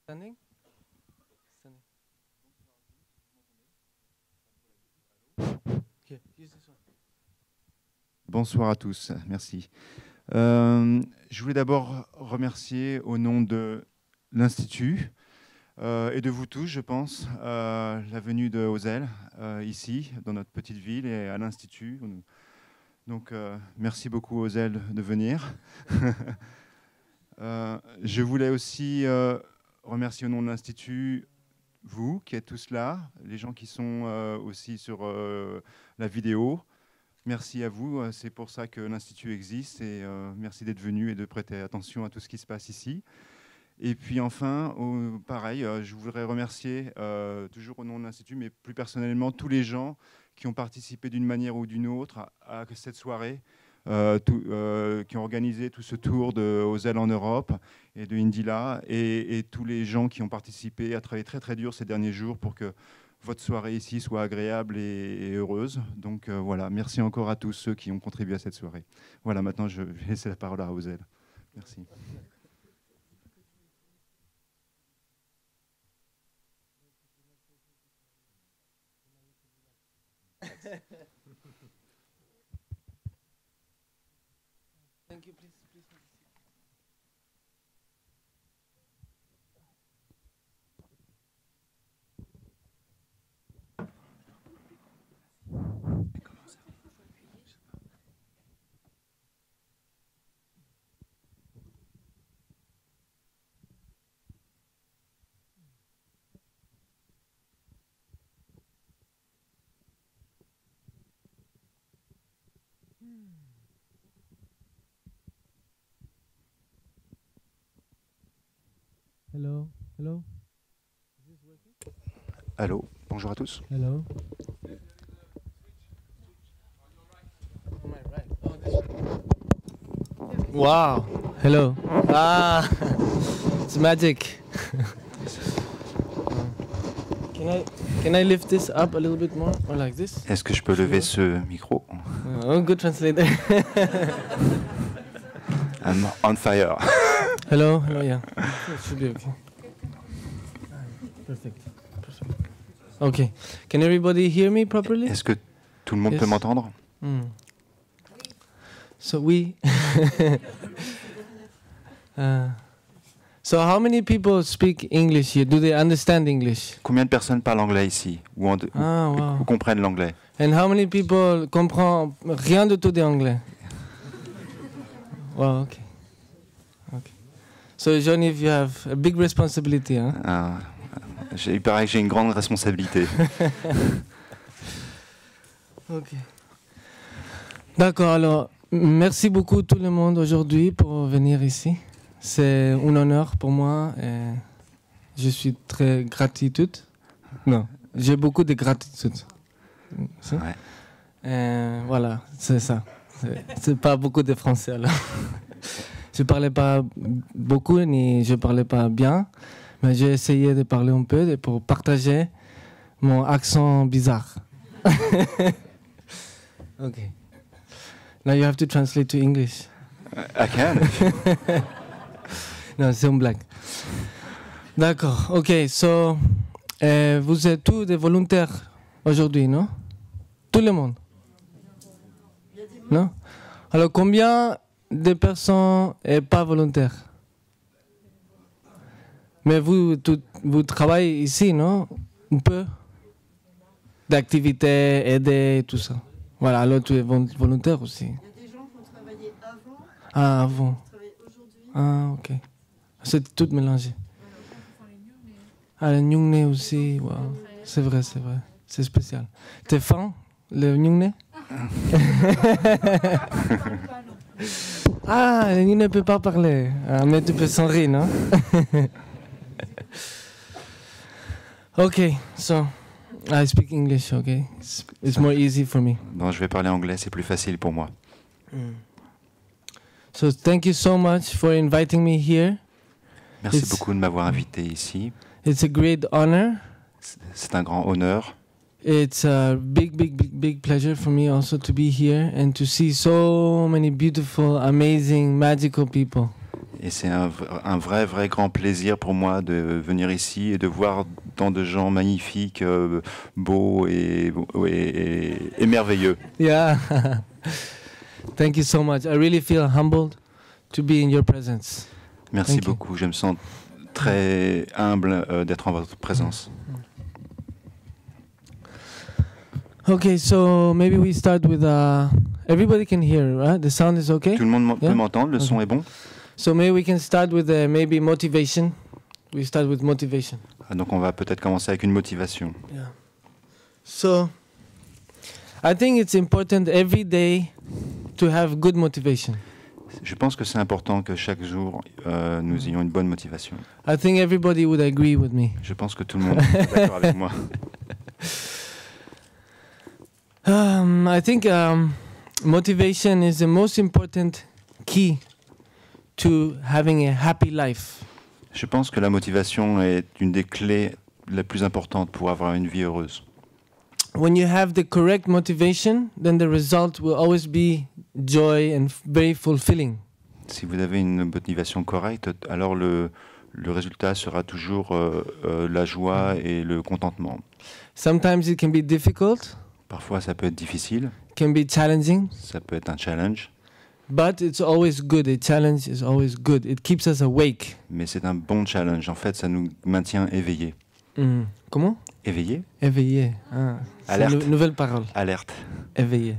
Standing? Standing. Here, use this one. Bonsoir à tous, merci. Je voulais d'abord remercier au nom de l'Institut et de vous tous, je pense, la venue de Ozel ici, dans notre petite ville et à l'Institut. Donc, merci beaucoup Ozel de venir. Je voulais aussi remercier au nom de l'Institut vous qui êtes tous là, les gens qui sont aussi sur la vidéo. Merci à vous, c'est pour ça que l'Institut existe et merci d'être venu et de prêter attention à tout ce qui se passe ici. Et puis enfin, pareil, je voudrais remercier, toujours au nom de l'Institut, mais plus personnellement, tous les gens qui ont participé d'une manière ou d'une autre à cette soirée, qui ont organisé tout ce tour de Ozel en Europe et de Indila, et tous les gens qui ont participé à travailler très très dur ces derniers jours pour que votre soirée ici soit agréable et heureuse. Donc voilà, merci encore à tous ceux qui ont contribué à cette soirée. Voilà, maintenant je vais laisser la parole à Ozel. Merci. Thank you, please. Hello, hello. Is this working? Allô, bonjour à tous. Hello. Am I right? Oh, this. Wow. Hello. Ah, it's magic. Can I lift this up a little bit more, or like this? Est-ce que je peux lever ce micro? Oh, good translator. I'm on fire. Hello, yeah. It should be okay. Perfect. Okay. Can everybody hear me properly? Est-ce que tout le monde peut m'entendre? So we. So how many people speak English here? Do they understand English? Combien de personnes parlent anglais ici ou comprennent l'anglais? And how many people comprennent rien du tout d'anglais? Wow, okay. So Jean-Yves, you have a big responsibility, hein? Il paraît que j'ai une grande responsabilité. Ok. D'accord, alors merci beaucoup tout le monde aujourd'hui pour venir ici. C'est un honneur pour moi et je suis très gratitude. Non, j'ai beaucoup de gratitude. Ouais. Et voilà, c'est ça. C'est pas beaucoup de français alors. Je parlais pas beaucoup ni je parlais pas bien, mais j'ai essayé de parler un peu pour partager mon accent bizarre. Okay. Now you have to translate to English. I can. Non, c'est une blague. D'accord. Ok. So, vous êtes tous des volontaires aujourd'hui, non? Tout le monde. Non? Alors combien de personnes n'est pas volontaire? Mais vous travaillez ici, non? Un peu d'activités, aider, tout ça. Voilà, alors tu es volontaire aussi. Il y a des gens qui ont travaillé avant. Ah, avant. Qui travaillent aujourd'hui. Ah, ok. C'est tout mélangé. Ah, le Nyungne aussi, wow. C'est vrai. C'est spécial. T'es fan, le Nyungne? Ah, il ne peut pas parler. Ah, mais tu peux s'en rire, non? Okay, so I speak English, okay? It's more easy for me. Non, je vais parler anglais, c'est plus facile pour moi. So thank you so much for inviting me here. Merci beaucoup de m'avoir invité ici. It's a great honor. C'est un grand honneur. It's a big pleasure for me also to be here and to see so many beautiful, amazing, magical people. Et c'est un vrai grand plaisir pour moi de venir ici et de voir tant de gens magnifiques, beaux et merveilleux. Yeah. Thank you so much. I really feel humbled to be in your presence. Merci Thank you. beaucoup. Je me sens très humble d'être en votre présence. Okay, so maybe we start with everybody can hear, right? The sound is okay? Tout le monde Yeah? peut m'entendre, le son est bon? So maybe we can start with maybe motivation. We start with motivation. Donc on va peut-être commencer avec une motivation. Yeah. So I think it's important every day to have good motivation. Je pense que c'est important que chaque jour, nous ayons une bonne motivation. I think everybody would agree with me. Je pense que tout le monde est d'accord avec moi. I think motivation is the most important key to having a happy life. Je pense que la motivation est une des clés les plus importantes pour avoir une vie heureuse. When you have the correct motivation, then the result will always be joy and very fulfilling. Si vous avez une motivation correcte, alors le résultat sera toujours la joie et le contentement. Sometimes it can be difficult, Parfois, ça peut être difficile, can be challenging, ça peut être un challenge, but it's always good. A challenge is always good. It keeps us awake. mais c'est un bon challenge. En fait, ça nous maintient éveillés. Comment? Éveillés? Éveillé. Ah, c'est Alerte. une nouvelle parole. Alerte. Éveillé.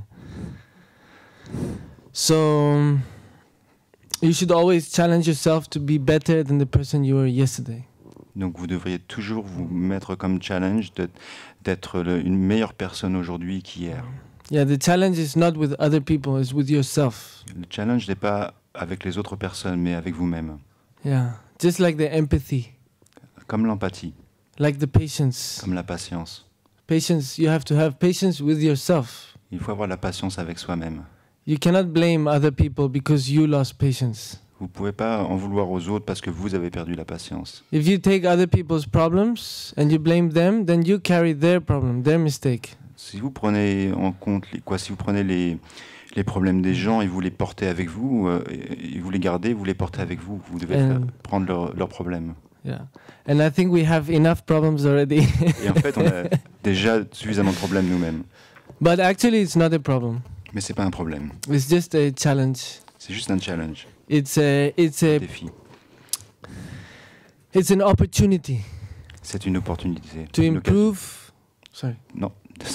So you should always challenge yourself to be better than the person you were yesterday. Donc vous devriez toujours vous mettre comme challenge d'être une meilleure personne aujourd'hui qu'hier. Yeah, the challenge is not with other people, it's with yourself. Le challenge n'est pas avec les autres personnes, mais avec vous-même. Yeah, just like the empathy, Comme l'empathie, like the patience. comme la patience. Patience, you have to have patience with yourself. Il faut avoir la patience avec soi-même. You cannot blame other people because you lost patience. Vous ne pouvez pas en vouloir aux autres parce que vous avez perdu la patience. If you take other people's problems and you blame them, then you carry their problem, their mistake. Si vous prenez en compte si vous prenez les problèmes des gens et vous les portez avec vous, et vous les gardez, vous les portez avec vous, vous devez prendre leurs problèmes. Yeah. And I think we have enough problems already. Et en fait, on a déjà suffisamment de problèmes nous-mêmes. But actually it's not a problem. Mais c'est pas un problème. It's just a challenge. C'est juste un challenge, It's un défi. an opportunity C'est une opportunité. to Une occasion. improve. Sorry. Non,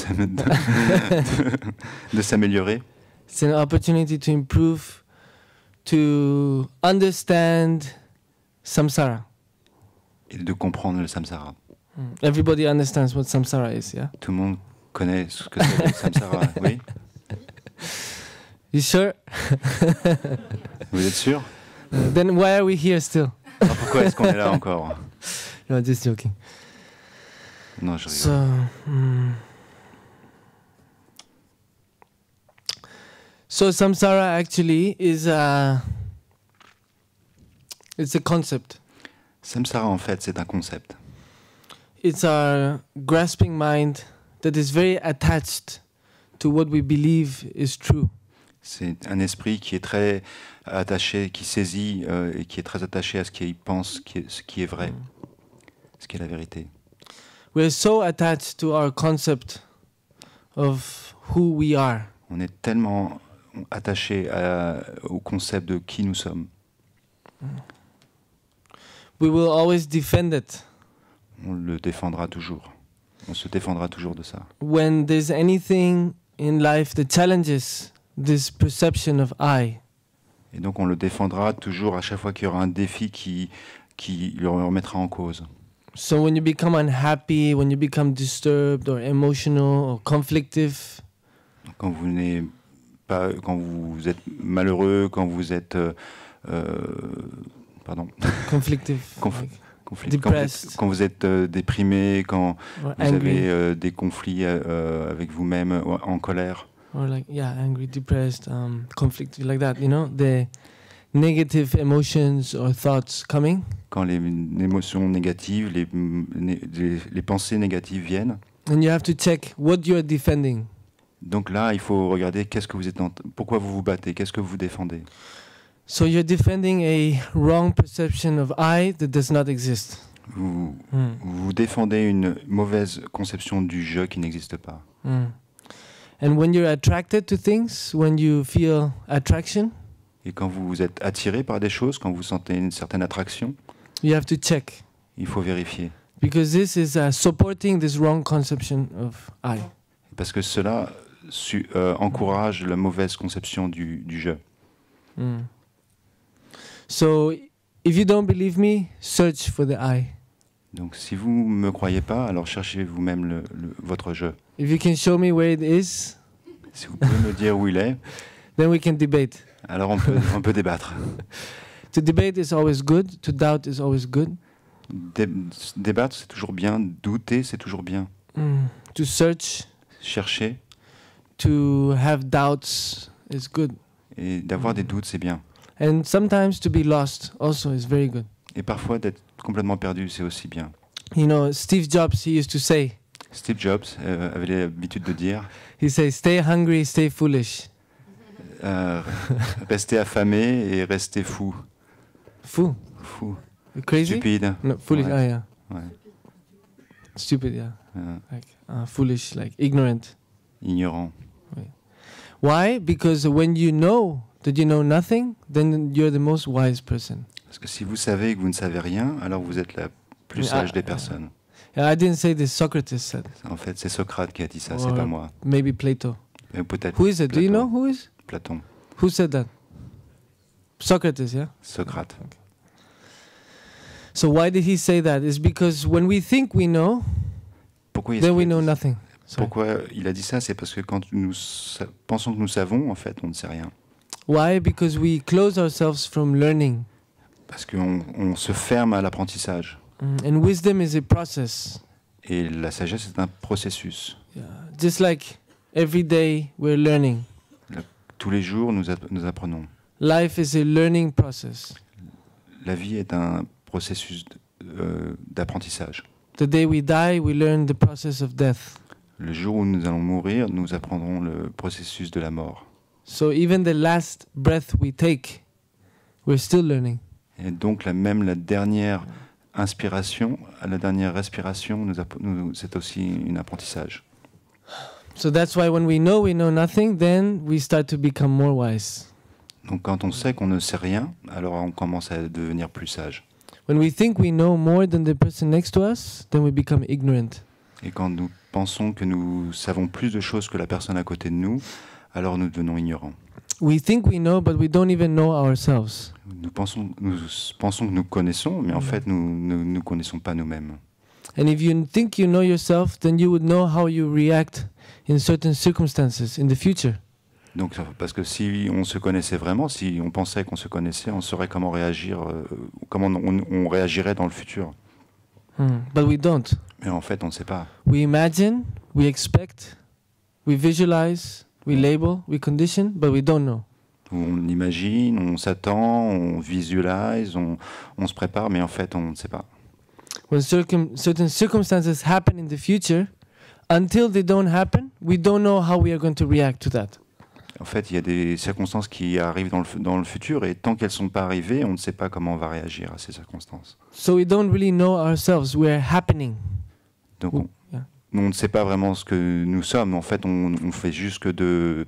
de s'améliorer. It's an opportunity to improve, to understand samsara. Et de comprendre le samsara. Everybody understands what samsara is, yeah? Tout le monde connaît ce que c'est le samsara, oui? You sure? Vous êtes sûr? Then why are we here still? Alors pourquoi est-ce qu'on est là encore? No, just joking. Non, je rigole. So samsara actually is it's a concept. Samsara, en fait, c'est un concept. It's our grasping mind that is very attached to what we believe is true. C'est un esprit qui est très attaché, qui saisit et qui est très attaché à ce qu'il pense, ce qui est vrai, ce qui est la vérité. We're so attached to our concept of who we are. On est tellement attaché au concept de qui nous sommes. We will always defend it. On le défendra toujours. On se défendra toujours de ça. When there's anything in life that challenges this perception of I, Et donc on le défendra toujours à chaque fois qu'il y aura un défi qui le remettra en cause. so when you become unhappy, when you become disturbed or emotional or conflictive, Quand vous n'êtes pas, quand vous êtes malheureux, quand vous êtes conflictive, depressed, quand vous êtes déprimé, quand or vous angry, avez des conflits avec vous-même, en colère, or like angry, depressed, conflictive, like that. You know, the negative emotions or thoughts coming. quand les émotions négatives, les pensées négatives viennent. And you have to check what you are defending. Donc là, il faut regarder qu'est-ce que vous êtes pourquoi vous vous battez, qu'est-ce que vous défendez. So you're defending a wrong perception of I that does not exist. Vous défendez une mauvaise conception du je qui n'existe pas. And when you're attracted to things, when you feel attraction, Et quand vous êtes attiré par des choses, quand vous sentez une certaine attraction, you have to check. il faut vérifier. Because this is supporting this wrong conception of I. Parce que cela encourage la mauvaise conception du je. So if you don't believe me, search for the I. Donc si vous ne me croyez pas, alors cherchez vous-même votre je. If you can show me where it is, Si vous pouvez me dire où il est, then we can debate. alors on peut débattre. To debate is always good. To doubt is always good. Débattre, c'est toujours bien. Douter, c'est toujours bien. To search, Chercher to have doubts is good. et d'avoir des doutes, c'est bien. And sometimes to be lost also is very good. Et parfois, d'être complètement perdu, c'est aussi bien. You know, Steve Jobs, he used to say, Steve Jobs avait l'habitude de dire he says, stay hungry, stay foolish. rester affamé et rester fou. Fou. Fou. Crazy? Stupide. No, foolish. Ouais. Oh, yeah. Ouais. Stupid, yeah. Like foolish, like ignorant. Ignorant. Why? Because when you know that you know nothing, then you're the most wise person. Parce que si vous savez que vous ne savez rien, alors vous êtes la plus sage des personnes. I didn't say this, Socrates said. En fait, c'est Socrate qui a dit ça, Or c'est pas moi. Maybe Plato. Mais peut-être Who is it? Do you know who is? Platon. Who said that? Socrates, yeah? Socrate. So why did he say that? It's because when we think we know, Pourquoi then we know nothing. Sorry. Pourquoi il a dit ça? C'est parce que quand nous pensons que nous savons, en fait, on ne sait rien. Why? Because we close ourselves from learning. Parce qu'on se ferme à l'apprentissage. And wisdom is a process. Et la sagesse est un processus. Just like every day we're learning. Tous les jours, nous apprenons. Life is a learning process. La vie est un processus d'apprentissage. The day we die, we learn the process of death. Le jour où nous allons mourir, nous apprendrons le processus de la mort. So even the last breath we take, we're still learning. Et donc même la dernière inspiration, la dernière respiration, c'est aussi un apprentissage. So that's why when we know nothing, then we start to become more wise. Donc quand on sait qu'on ne sait rien, alors on commence à devenir plus sage. When we think we know more than the person next to us, then we become ignorant. Et quand nous pensons que nous savons plus de choses que la personne à côté de nous, alors nous devenons ignorants. We think we know, but we don't even know ourselves. Nous pensons que nous connaissons, mais en fait nous ne connaissons pas nous-mêmes. And if you think you know yourself, then you would know how you react in certain circumstances in the future. Donc, parce que si on se connaissait vraiment, si on pensait qu'on se connaissait, on saurait comment réagir, comment on réagirait dans le futur. But we don't. Mais en fait, on ne sait pas. We imagine, we expect, we visualize, we label, we condition, but we don't know. On imagine, on s'attend, on visualise, on se prépare, mais en fait, on ne sait pas. When certain circumstances happen in the future, until they don't happen, we don't know how we are going to react to that. En fait, il y a des circonstances qui arrivent dans le futur, et tant qu'elles ne sont pas arrivées, on ne sait pas comment on va réagir à ces circonstances. So we don't really know ourselves. We are happening. Donc, on ne sait pas vraiment ce que nous sommes. En fait, on fait juste que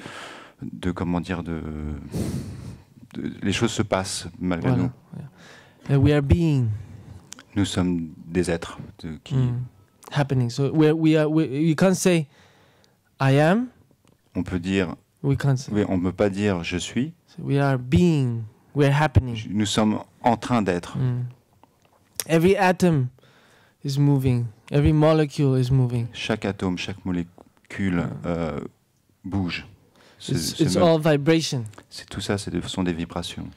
les choses se passent malgré nous. And we are being. Nous sommes des êtres qui... Happening. So you can't say I am. On peut dire... We can't say. On ne peut pas dire je suis. So we are being. We are happening. Nous sommes en train d'être. Every atom is moving. Every molecule is moving. Chaque atome, chaque molécule bouge. It's all vibration. Tout ça, ce sont des vibrations.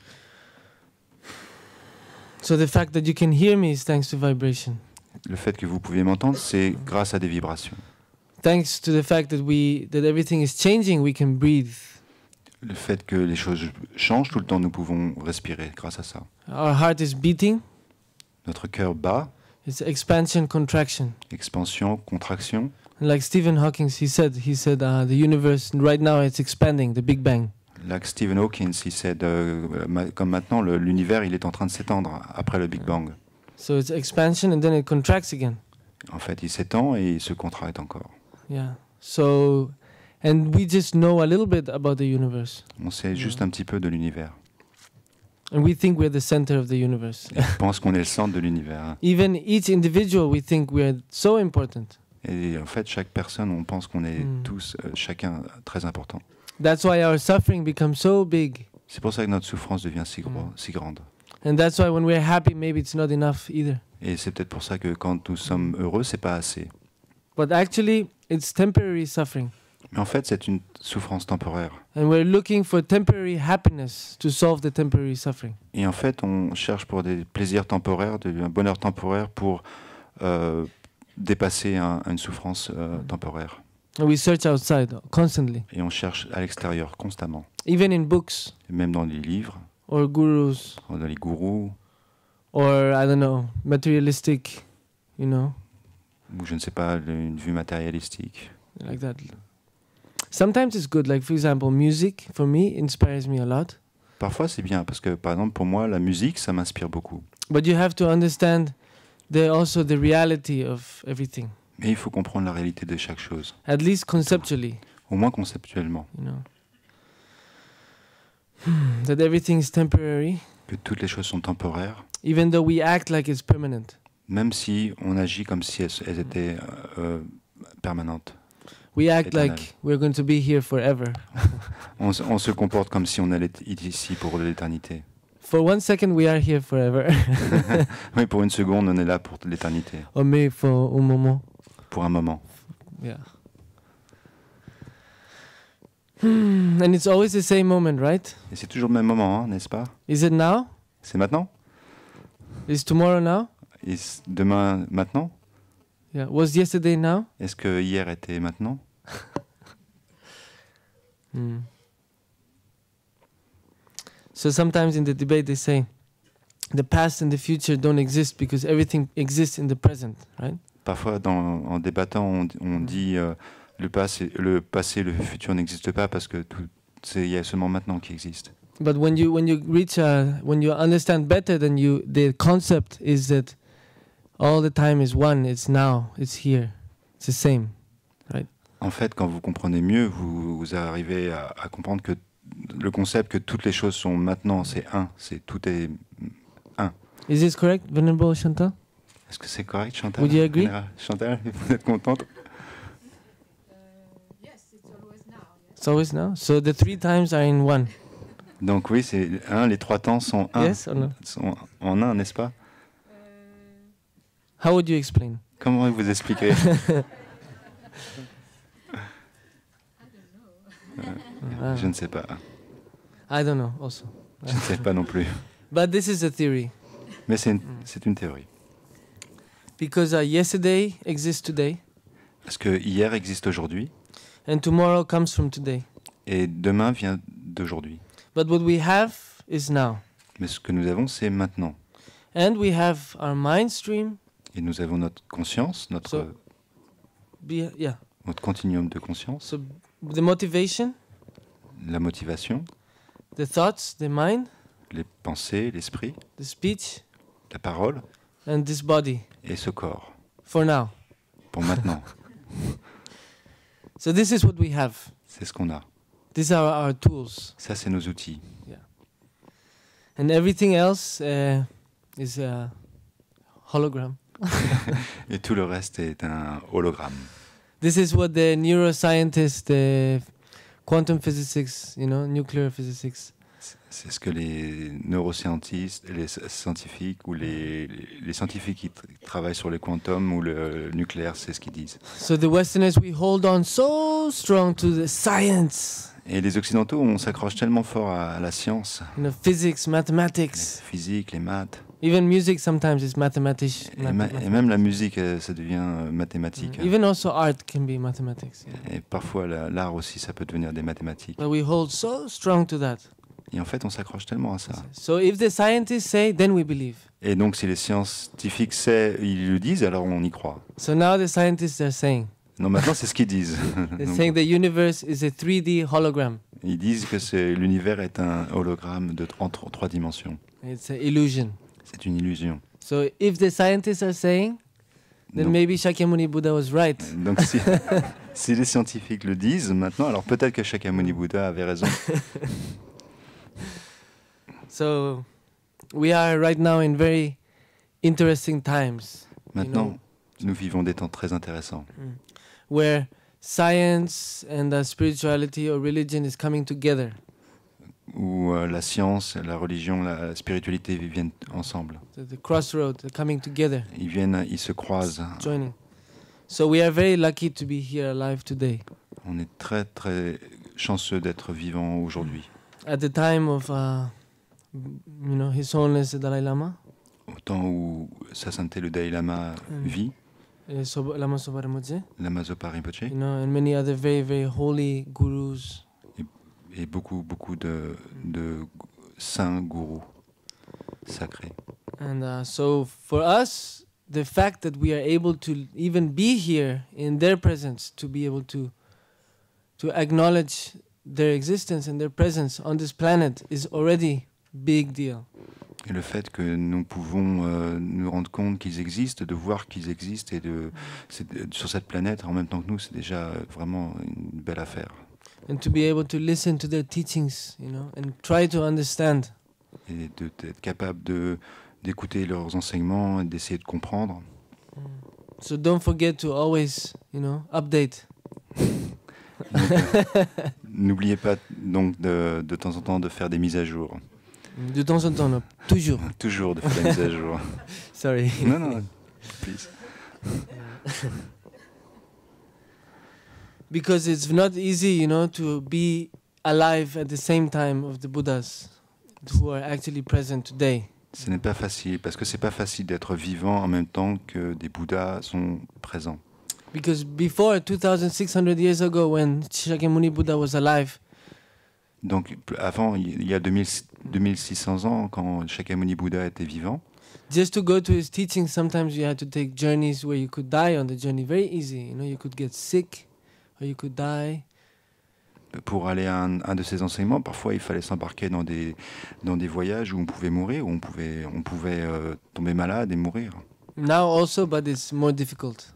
So the fact that you can hear me is thanks to vibration. Le fait que vous pouvez m'entendre, c'est grâce à des vibrations. Thanks to the fact that everything is changing, we can breathe. Le fait que les choses changent tout le temps, nous pouvons respirer grâce à ça. Our heart is beating. Notre cœur bat. It's expansion, contraction. Expansion, contraction. Like Stephen Hawking, he said, the universe right now it's expanding, the Big Bang. Like Stephen Hawking, he said, comme maintenant, l'univers, il est en train de s'étendre après le Big Bang. So it's expansion and then it contracts again. En fait, il s'étend et il se contracte encore. Yeah. So, and we just know a little bit about the universe. On sait juste un petit peu de l'univers. And we think we're the center of the universe. Et on pense qu'on est le centre de l'univers. Even each individual, we think we are so important. Et en fait, chaque personne, on pense qu'on est tous, chacun, très important. That's why our suffering becomes so big. C'est pour ça que notre souffrance devient si grande. And that's why when we're happy, maybe it's not enough either. Et c'est peut-être pour ça que quand nous sommes heureux, c'est pas assez. But actually, it's temporary suffering. Mais en fait, c'est une souffrance temporaire. And we're looking for temporary happiness to solve the temporary suffering. Et en fait, on cherche pour des plaisirs temporaires, un bonheur temporaire pour dépasser une souffrance temporaire. And we search outside constantly, Et on cherche à l'extérieur constamment. even in books Et même dans les livres, or gurus dans les gourous, or, I don't know, materialistic, you know, ou je ne sais pas, une vue matérialistique. like that. Sometimes it's good, like for example, music for me inspires me a lot. Parfois, c'est bien, parce que par exemple, pour moi, la musique, ça m'inspire beaucoup. But you have to understand also the reality of everything, Mais il faut comprendre la réalité de chaque chose, at least conceptually, au moins conceptuellement, you know. That everything is temporary, que toutes les choses sont temporaires, even though we act like it's permanent. même si on agit comme si elles étaient permanentes. We act Éternel. like we're going to be here forever. On se comporte comme si on allait ici pour l'éternité. For 1 second, we are here forever. Oui, pour une seconde, on est là pour l'éternité, Or maybe for un moment. pour un moment. Yeah. And it's always the same moment, right? Et c'est toujours le même moment, hein, n'est-ce pas? Is it now? C'est maintenant? Is tomorrow now? Et demain, maintenant? Yeah. Was yesterday now? Est-ce que hier était maintenant? So sometimes in the debate they say the past and the future don't exist because everything exists in the present, right? Parfois, en débattant, on dit le passé et le futur n'existent pas parce que il y a seulement maintenant qui existe. But when you reach when you understand better, then the concept is that all the time is one. It's now. It's here. It's the same, right? En fait, quand vous comprenez mieux, vous arrivez à comprendre que le concept que toutes les choses sont maintenant, c'est un. Tout est un. Is this correct, Venerable Chantal? Est-ce que c'est correct, Chantal? Would you agree? Chantal, vous êtes contente? Yes, it's always now. Yes. It's always now. So the 3 times are in one. Donc oui, c'est un. Les 3 temps sont un. Yes or no? Sont en un, n'est-ce pas? How would you explain? Comment vous expliquerez? Je ne sais pas. I don't know. Also, Je ne sais pas non plus. but this is a theory Mais c'est une théorie. because yesterday exists today, Parce que hier existe aujourd'hui and tomorrow comes from today. et demain vient d'aujourd'hui. But what we have is now, Mais ce que nous avons, c'est maintenant. and we have our mind stream. Et nous avons notre conscience, notre continuum de conscience, So the motivation, la motivation, the thoughts, the mind, les pensées, l'esprit, the speech, la parole and this body et ce corps, for now. pour maintenant. So this is what we have. C'est ce qu'on a. These are our tools, Ça, c'est nos outils. and everything else is a hologram. Et tout le reste est un hologramme. This is what the neuroscientists, the quantum physicists, nuclear physicists, C'est ce que les neuroscientistes, les scientifiques ou les scientifiques qui travaillent sur les quantum ou le nucléaire, c'est ce qu'ils disent. So the Westerners, we hold on so strong to the science, Et les Occidentaux, on s'accroche tellement fort à la science, physics, la mathematics, physique, les maths. even music sometimes is mathematics. Et même la musique, ça devient mathématique. Even also art can be mathematics. Et parfois, l'art aussi, ça peut devenir des mathématiques. But we hold so strong to that. Et en fait, on s'accroche tellement à ça. So if the scientists say, then we believe. Et donc, si les scientifiques ils le disent, alors on y croit. So now the scientists are saying, Non, maintenant, c'est ce qu'ils disent. they're Donc, saying the universe is a 3D hologram. Ils disent que l'univers est un hologramme en 3 dimensions. It's an illusion. C'est une illusion. So if the scientists are saying, then Donc, maybe Shakyamuni Buddha was right. donc si les scientifiques le disent maintenant, alors peut-être que Shakyamuni Buddha avait raison. So we are right now in very interesting times. Maintenant, nous vivons des temps très intéressants Where science and spirituality or religion is coming together. où la science, la religion, la spiritualité viennent ensemble. The crossroads, they're coming together, Ils se croisent. joining. So we are very lucky to be here alive today. On est très très chanceux d'être vivants aujourd'hui. At the time of, His Holiness the Dalai Lama, Au temps où Sa Sainteté le Dalai Lama vit, Lama Sopa Rinpoche, Lama Zopa Rinpoche, and many other very, very holy gurus. et beaucoup de saints gourous sacrés. And so for us, the fact that we are able to even be here in their presence, to be able to acknowledge their existence and their presence on this planet is already big deal. Et le fait que nous pouvons nous rendre compte qu'ils existent, de voir qu'ils existent sur cette planète en même temps que nous, c'est déjà vraiment une belle affaire. And to be able to listen to their teachings, and try to understand. Et d'être capable d'écouter leurs enseignements et d'essayer de comprendre. So don't forget to always, update. N'oubliez pas donc de temps en temps de faire des mises à jour. De temps en temps, non, toujours. Toujours de faire des mises à jour. Sorry. Non, please. Because it's not easy, to be alive at the same time of the Buddhas who are actually present today. Ce n'est pas facile, parce que c'est pas facile d'être vivant en même temps que des Bouddhas sont présents. Because before 2600 years ago, when Shakyamuni Buddha was alive, Donc avant, il y a 2600 ans, quand Shakyamuni Buddha était vivant, just to go to his teachings, sometimes you had to take journeys where you could die on the journey. Very easy, you could get sick or you could die. pour aller à un de ses enseignements, parfois il fallait s'embarquer dans des voyages où on pouvait mourir, où on pouvait tomber malade et mourir. Now also, but it's more difficult.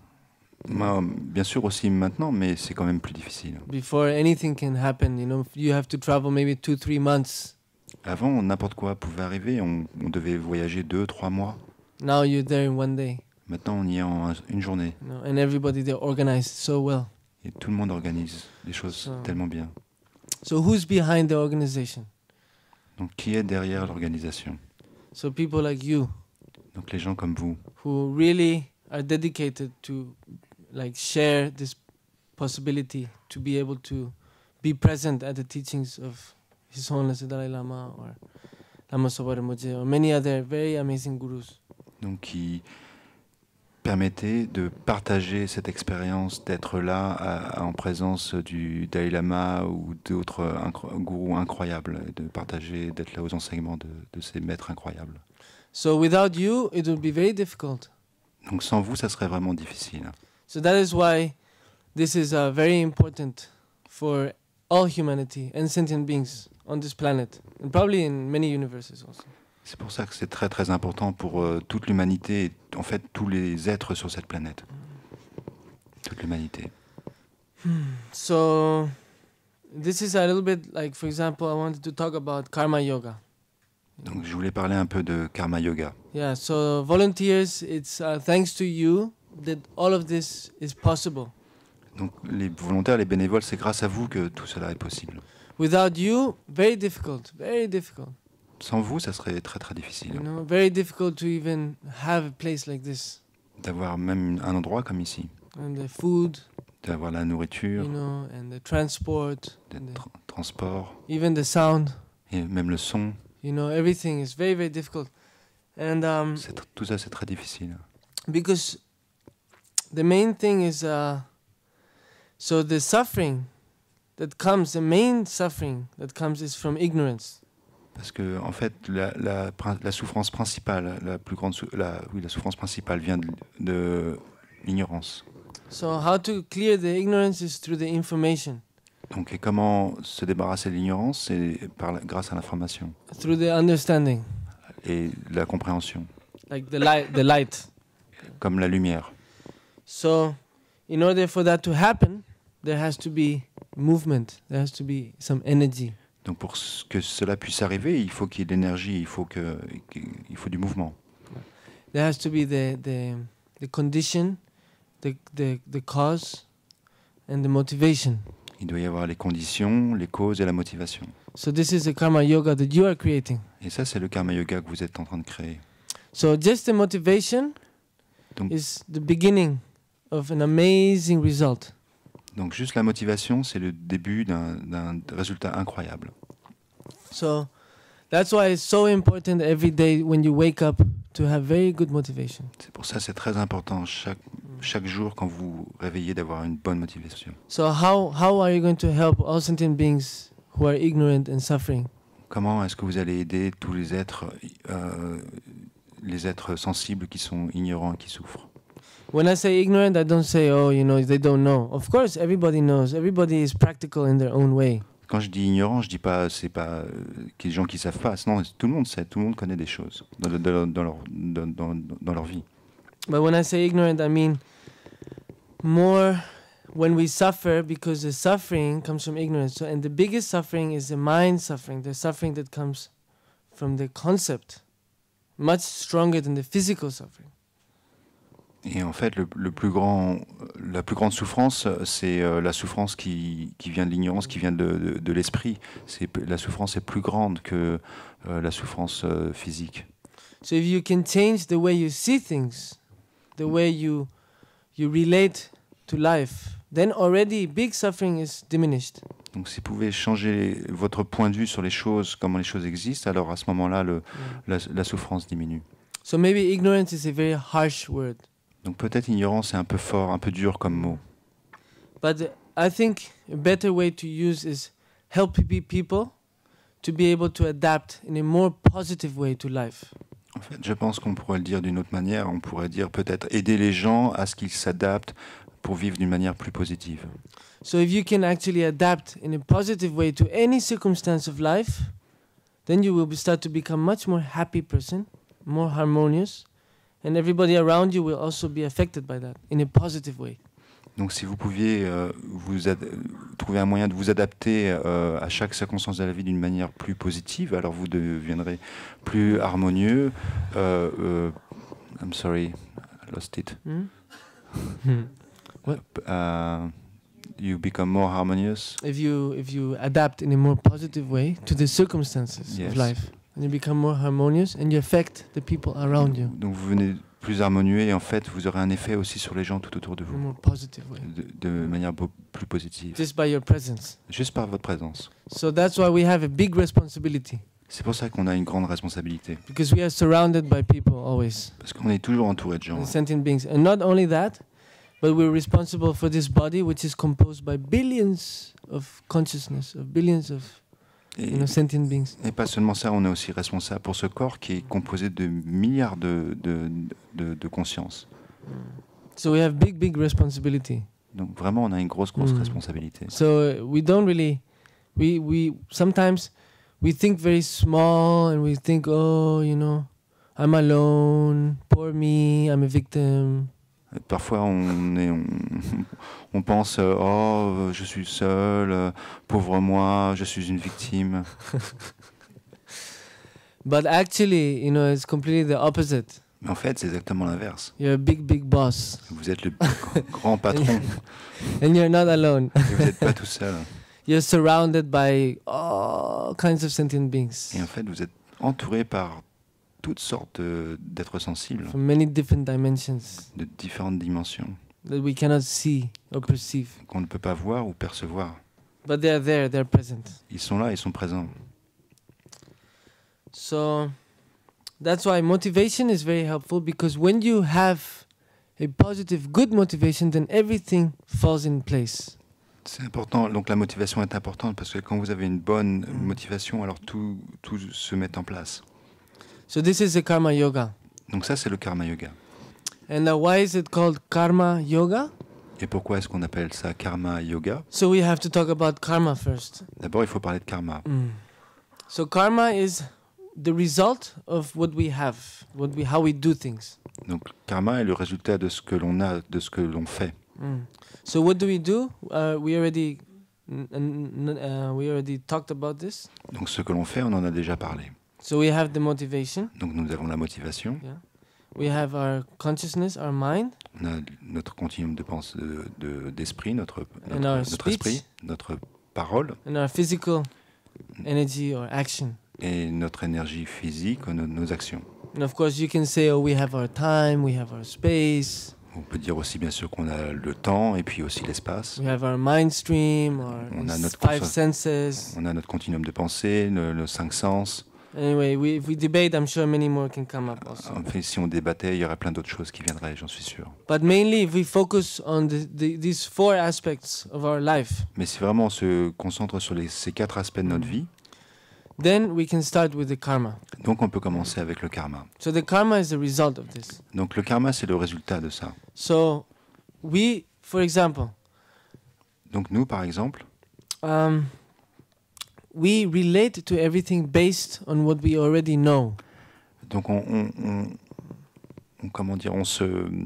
Bien sûr aussi maintenant, mais c'est quand même plus difficile. Before anything can happen, you have to travel maybe 2-3 months. Avant, n'importe quoi pouvait arriver, on devait voyager 2-3 mois. Now you're there in one day. Maintenant, on y est en une journée. And everybody, they're organized so well. Et tout le monde organise les choses tellement bien. So who's behind the organization? Donc, qui est derrière l'organisation? So people like you, Donc, les gens comme vous, who really are dedicated to share this possibility to be able to be present at the teachings of His Holiness the Dalai Lama or Lama Sopa Rinpoche or many other very amazing gurus. donc qui permettez de partager cette expérience, d'être là en présence du Dalai Lama ou d'autres gourous incroyables, et de partager, d'être là aux enseignements de ces maîtres incroyables. So without you, it would be very difficult. Donc sans vous, ça serait vraiment difficile. So that is why this is very important for all humanity and sentient beings on this planet, and probably in many universes also. C'est pour ça que c'est très très important pour toute l'humanité, et en fait tous les êtres sur cette planète. Toute l'humanité. So this is a little bit like, for example, I wanted to talk about karma yoga. Donc je voulais parler un peu de karma yoga. Yeah, so volunteers, it's thanks to you that all of this is possible. Donc les volontaires, les bénévoles, c'est grâce à vous que tout cela est possible. Without you, very difficult, very difficult. Sans vous, ça serait très très difficile. Very difficult to even have a place like this. D'avoir même un endroit comme ici. And the food, D'avoir la nourriture, and the transport, le and transport, even the sound. et même le son. Everything is very, very difficult. And Tout ça, c'est très difficile. because the main thing is, so the suffering that comes, the main suffering that comes is from ignorance. Parce que en fait, la souffrance principale, la souffrance principale vient de l'ignorance. So how to clear the ignorance is through the information. Donc, et comment se débarrasser de l'ignorance? C'est grâce à l'information through the understanding, et la compréhension, like the light. comme la lumière. So, in order for that to happen, there has to be movement. There has to be some energy. Donc, pour que cela puisse arriver, il faut qu'il y ait de l'énergie, il faut du mouvement. There has to be the condition, the cause, and the motivation. Il doit y avoir les conditions, les causes et la motivation. So this is the karma yoga that you are creating. Et ça, c'est le karma yoga que vous êtes en train de créer. So just the motivation Donc- is the beginning of an amazing result. Donc, juste la motivation, c'est le début d'un résultat incroyable. So that's why it's so important every day when you wake up to have very good motivation. C'est pour ça que c'est très important chaque jour quand vous vous réveillez d'avoir une bonne motivation. So how are you going to help all sentient beings who are ignorant and suffering? Comment est-ce que vous allez aider tous les êtres sensibles qui sont ignorants et qui souffrent? When I say ignorant, I don't say, oh, they don't know. Of course, everybody knows. Everybody is practical in their own way. Quand je dis ignorant, je dis pas c'est pas qu'il y a des gens qui savent pas. Non, tout le monde sait, tout le monde connaît des choses dans leur vie. But when I say ignorant, I mean more when we suffer, because the suffering comes from ignorance. So, and the biggest suffering is the mind suffering, the suffering that comes from the concept, much stronger than the physical suffering. Et en fait, la plus grande souffrance, c'est la souffrance qui vient de l'ignorance, qui vient de l'esprit. La souffrance est plus grande que la souffrance physique. So if you can change the way you see things, the way you relate to life, then already big suffering is diminished. Donc si vous pouvez changer votre point de vue sur les choses, comment les choses existent, alors à ce moment-là, la souffrance diminue. So maybe ignorance is a very harsh word. Donc peut-être ignorance est un peu fort, un peu dur comme mot. But I think a better way to use is help people to be able to adapt in a more positive way to life. En fait, je pense qu'on pourrait le dire d'une autre manière. On pourrait dire peut-être aider les gens à ce qu'ils s'adaptent pour vivre d'une manière plus positive. So if you can actually adapt in a positive way to any circumstance of life, then you will start to become much more happy person, more harmonious, and everybody around you will also be affected by that in a positive way. Donc si vous pouviez trouver un moyen de vous adapter à chaque circonstance de la vie d'une manière plus positive, alors vous deviendrez plus harmonieux. I'm sorry, I lost it. What? You become more harmonious. If you adapt in a more positive way to the circumstances Yes. of life, and you become more harmonious, and you affect the people around you Donc vous venez plus harmonieux et en fait vous aurez un effet aussi sur les gens tout autour de in a vous, more positive way, de manière plus positive, just by your presence. juste par votre présence. So that's why we have a big responsibility, C'est pour ça qu'on a une grande responsabilité, because we are surrounded by people always, parce qu'on est toujours entouré de gens. the sentient beings, and not only that, but we're responsible for this body, which is composed by billions of consciousness, of billions of Et, sentient beings. et pas seulement ça, on est aussi responsable pour ce corps qui est composé de milliards de consciences. So we have big responsibility. Donc vraiment, on a une grosse responsabilité. So we don't really, we sometimes we think very small, and we think, oh, I'm alone, poor me, I'm a victim. Parfois, on pense oh, je suis seul, pauvre moi, je suis une victime. But actually, it's completely the opposite. Mais en fait, c'est exactement l'inverse. You're a big boss, Vous êtes le grand patron and you're not alone. et vous n'êtes pas tout seul. You're surrounded by all kinds of sentient beings Et en fait, vous êtes entouré par toutes sortes d'êtres sensibles, from many different dimensions de différentes dimensions, that we cannot see or perceive. qu'on ne peut pas voir ou percevoir. But they're there, they're present. Ils sont là, ils sont présents. So that's why motivation is very helpful, because when you have a positive, good motivation, then everything falls in place. C'est important, donc la motivation est importante parce que quand vous avez une bonne motivation, alors tout se met en place. So this is the karma yoga. Donc ça, c'est le karma yoga. And why is it called karma yoga? Et pourquoi est-ce qu'on appelle ça karma yoga? So we have to talk about karma first. D'abord, il faut parler de karma. So karma is the result of what we have, how we do things. Donc, karma est le résultat de ce que l'on a, de ce que l'on fait. So what do? We already talked about this. Donc, ce que l'on fait, on en a déjà parlé. So we have the motivation. Donc, nous avons la motivation. Yeah. We have our consciousness, our mind. On a notre continuum de pensée, d'esprit, notre speech. esprit, notre parole. And our physical energy or action. Et notre énergie physique, nos actions. And of course, you can say, oh, we have our time, we have our space. On peut dire aussi bien sûr qu'on a le temps et puis aussi l'espace. We have our mind stream, or On a notre five senses. On a notre continuum de pensée, nos 5 sens. Anyway, if we debate, I'm sure many more can come up also. En fait, si on débattait, il y aurait plein d'autres choses qui viendraient, j'en suis sûr. But mainly, if we focus on these 4 aspects of our life, Mais si vraiment on se concentre sur ces 4 aspects de notre vie, then we can start with the karma. donc on peut commencer avec le karma. So the karma is the result of this. Donc le karma, c'est le résultat de ça. So we, for example, Donc nous, par exemple, we relate to everything based on what we already know. donc on comment dire, on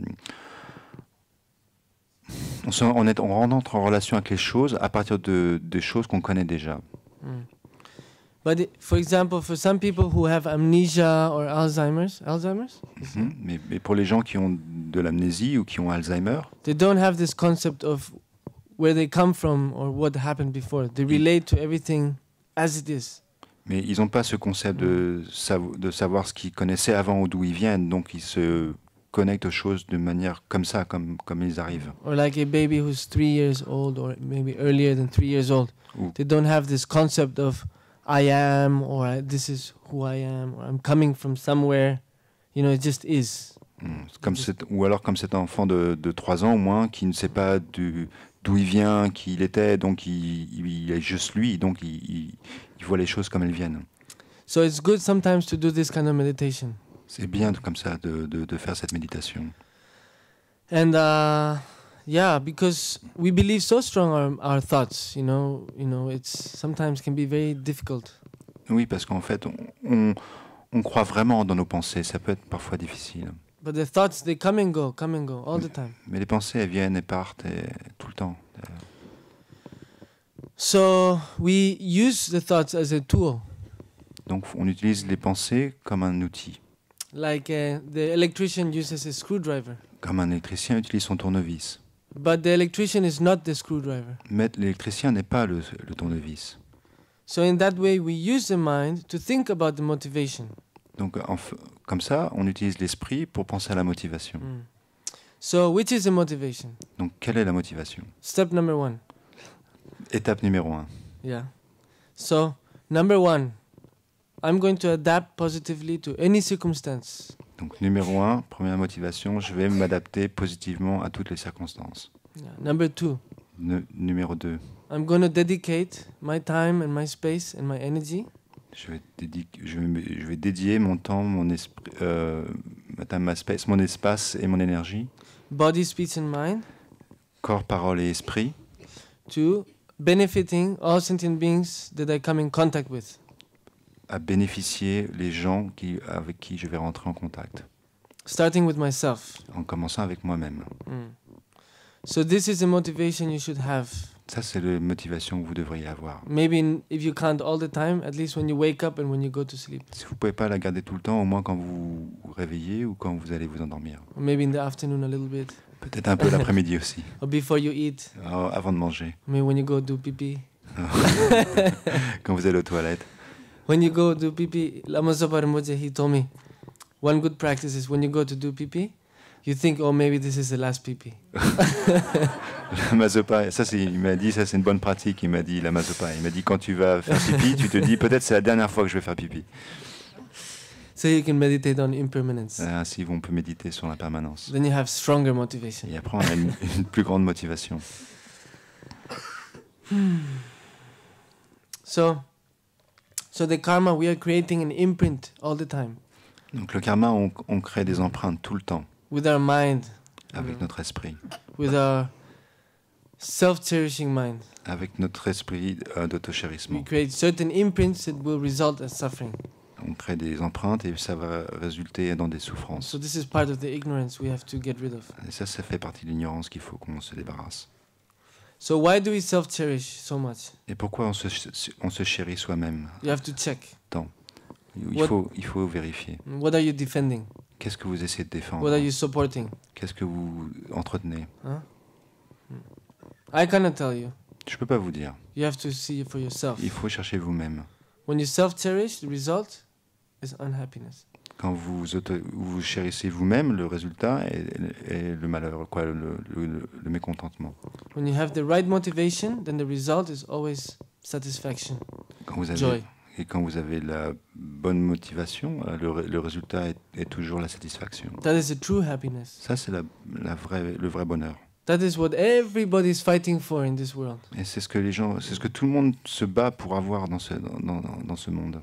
rentre en relation avec les choses à partir des choses qu'on connaît déjà. But for example, for some people who have amnesia or Alzheimer's, Mais pour les gens qui ont de l'amnésie ou qui ont Alzheimer, they don't have this concept of where they come from or what happened before. They relate to everything as it is. mais ils n'ont pas ce concept de savoir ce qu'ils connaissaient avant ou d'où ils viennent, donc ils se connectent aux choses de manière comme ça, comme ils arrivent. Or like a baby who's 3 years old or maybe earlier than 3 years old. Ou- They don't have this concept of I am, or this is who I am, or I'm coming from somewhere. You know, it just is. Ou alors comme cet enfant de 3 ans au moins qui ne sait pas d'où il vient, qui il était, donc il est juste lui, donc il voit les choses comme elles viennent. So it's good sometimes to do this kind of meditation. C'est bien comme ça de faire cette méditation. And yeah, because we believe so strong our thoughts, you know, it's sometimes can be very difficult. Oui, parce qu'en fait, on croit vraiment dans nos pensées, ça peut être parfois difficile. But the thoughts, they come and go all the time. Mais les pensées, elles viennent et partent tout le temps. So we use the thoughts as a tool. Donc on utilise les pensées comme un outil. Like the electrician uses a screwdriver. Comme un électricien utilise son tournevis. But the electrician is not the screwdriver. Mais l'électricien n'est pas le tournevis. So in that way, we use the mind to think about the motivation. Donc comme ça, on utilise l'esprit pour penser à la motivation. So which is the motivation? Donc quelle est la motivation? Step number 1. Étape numéro 1. Yeah. So number 1, I'm going to adapt positively to any circumstance. Donc numéro 1, première motivation, je vais m'adapter positivement à toutes les circonstances. Yeah. Number 2, Numéro 2, I'm going to dedicate my time and my space and my energy je vais dédier mon temps, mon esprit, mon espace et mon énergie, body, speech and mind, corps, parole et esprit, to benefiting all sentient beings that I come in contact with. à bénéficier les gens avec qui je vais rentrer en contact, Starting with myself. en commençant avec moi-même. So this is the motivation you should have. Ça, c'est la motivation que vous devriez avoir. Maybe if you can't all the time, at least when you wake up and when you go to sleep. Si vous ne pouvez pas la garder tout le temps, au moins quand vous vous réveillez ou quand vous allez vous endormir. Or maybe in the afternoon a little bit. Peut-être un peu l'après-midi aussi, Or before you eat. avant de manger, Maybe when you go do pee-pee. quand vous allez aux toilettes. When you go do pee-pee, Lama Zopa Rinpoche, he told me, one good practice is when you go to do pee-pee, you think, oh, maybe this is the last pee-pee. La Mazopa, il m'a dit, ça c'est une bonne pratique, il m'a dit, la Mazopa. Il m'a dit, quand tu vas faire pipi, tu te dis, peut-être c'est la dernière fois que je vais faire pipi. So you can meditate on impermanence. Ainsi, on peut méditer sur la permanence. Then you have stronger motivation. Et après, on a une plus grande motivation. So the karma, we are creating an imprint all the time. Donc le karma, on crée des empreintes tout le temps With our mind, avec notre esprit, with our self-cherishing mind. avec notre esprit d'autochérissement. We create certain imprints that will result in suffering. On crée des empreintes et ça va résulter dans des souffrances. So this is part of the ignorance we have to get rid of. Et ça fait partie de l'ignorance qu'il faut qu'on se débarrasse. So why do we self-cherish so much? Et pourquoi on se chérit soi-même? You have to check. Il faut vérifier. What are you defending? Qu'est-ce que vous essayez de défendre? What are you supporting? Qu'est-ce que vous entretenez? Huh? I cannot tell you. Je ne peux pas vous dire. You have to see it for yourself. Il faut chercher vous-même. When you self-cherish, the result is unhappiness. Quand vous chérissez vous-même, le résultat est le malheur, le mécontentement. When you have the right motivation, then the result is always satisfaction, joy. Et quand vous avez la bonne motivation, le résultat est toujours la satisfaction. That is the true happiness. Ça, c'est le vrai bonheur. That is what everybody is fighting for in this world. Et c'est ce que tout le monde se bat pour avoir dans ce monde.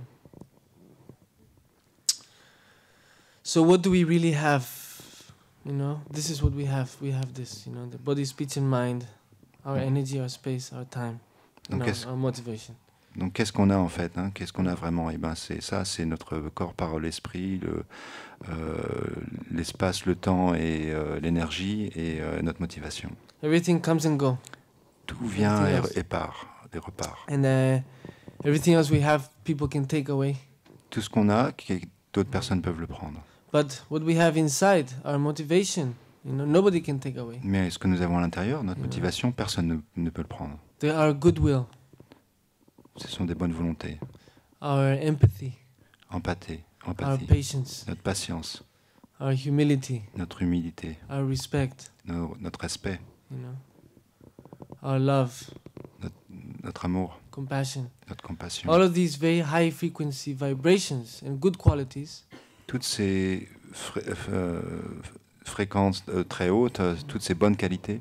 So what do we really have? You know, this is what we have. We have this, you know, the body, speech and mind, our energy, our space, our time, our motivation. Donc qu'est-ce qu'on a en fait, hein? Qu'est-ce qu'on a vraiment? Eh ben c'est notre corps, parole, esprit, l'espace, le temps et l'énergie et notre motivation. Everything comes and go. Tout vient et repart. And everything else we have, people can take away. Tout ce qu'on a, d'autres personnes peuvent le prendre. But what we have inside, our motivation, you know, nobody can take away. Mais ce que nous avons à l'intérieur, notre motivation, personne ne peut le prendre. They are goodwill. Ce sont des bonnes volontés. Our empathy. Empathie. Our patience. Notre patience. Our humility. Notre humilité. Our respect. Notre respect. You know. Our love. Notre amour. Compassion. Notre compassion. All of these very high frequency vibrations and good qualities. Toutes ces fréquences très hautes, toutes ces bonnes qualités.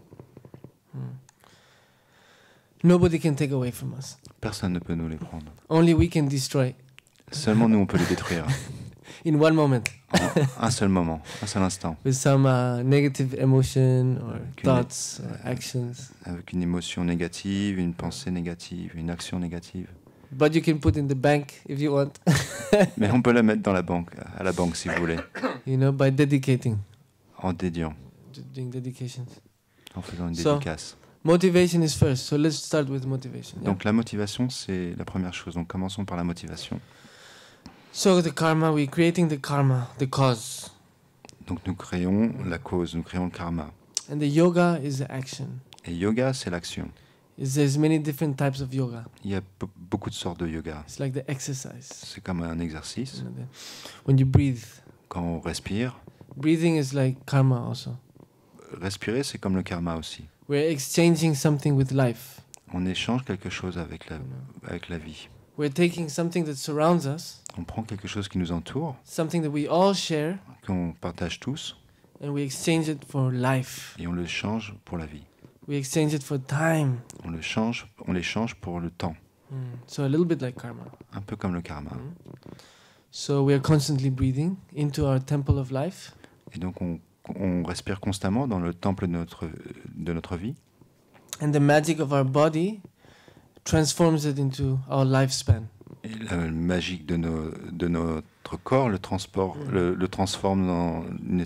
Nobody can take away from us. Personne ne peut nous les prendre. Only we can destroy. Seulement nous, on peut les détruire. In one moment. En un seul moment, un seul instant. With some negative emotion or thoughts or actions. Avec une émotion négative, une pensée négative, une action négative. But you can put in the bank if you want. Mais on peut la mettre à la banque si vous voulez. You know, by dedicating. En dédiant. Doing dedications. En faisant une dédicace. Motivation is first, so let's start with motivation. Donc la motivation, c'est la première chose. Donc commençons par la motivation. So the karma, we're creating the karma, the cause. Donc nous créons la cause, nous créons le karma. And the yoga is the action. Et yoga, c'est l'action. There's many different types of yoga. Il y a beaucoup de sortes de yoga. It's like the exercise. C'est comme un exercice. When you breathe. Quand on respire. Breathing is like karma also. Respirer, c'est comme le karma aussi. We're exchanging something with life. On échange quelque chose avec la vie. We're taking something that surrounds us. On prend quelque chose qui nous entoure. Something that we all share. Qu'on partage tous. And we exchange it for life. Et on le change pour la vie. We exchange it for time. On l'échange pour le temps. So a little bit like karma. Un peu comme le karma. So we are constantly breathing into our temple of life. Et donc on respire constamment dans le temple de notre vie. And the magic of our body transforms it into our lifespan. Et la magie de notre corps le transforme dans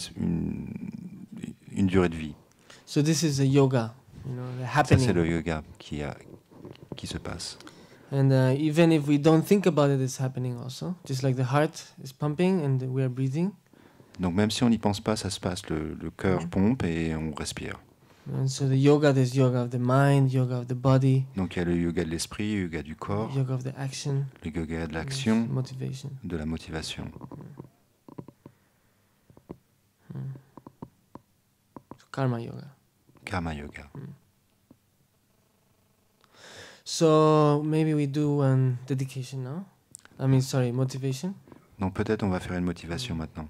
une durée de vie. So this is a yoga, you know, the happening. Ça c'est le yoga qui se passe. And even if we don't think about it, it's happening also. Just like the heart is pumping and we are breathing. Donc même si on n'y pense pas, ça se passe. Le cœur pompe et on respire. And so the yoga, there's yoga of the mind, yoga of the body. Donc il y a le yoga de l'esprit, le yoga du corps, yoga of the action, le yoga de l'action, motivation. De la motivation. So karma yoga. Karma yoga. So maybe we do one dedication now. Motivation. Donc peut-être on va faire une motivation maintenant.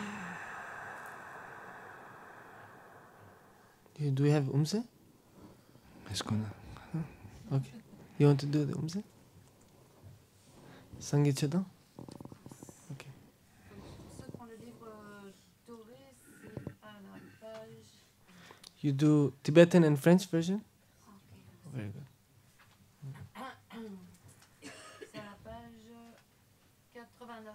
Do we have umse? Est-ce qu'on a... Okay. You want to do the umse? Sangye Chodam? Okay. Pour ceux qui ont le livre doré, c'est à la page. You do Tibetan and French version? Very good. C'est à la page 89.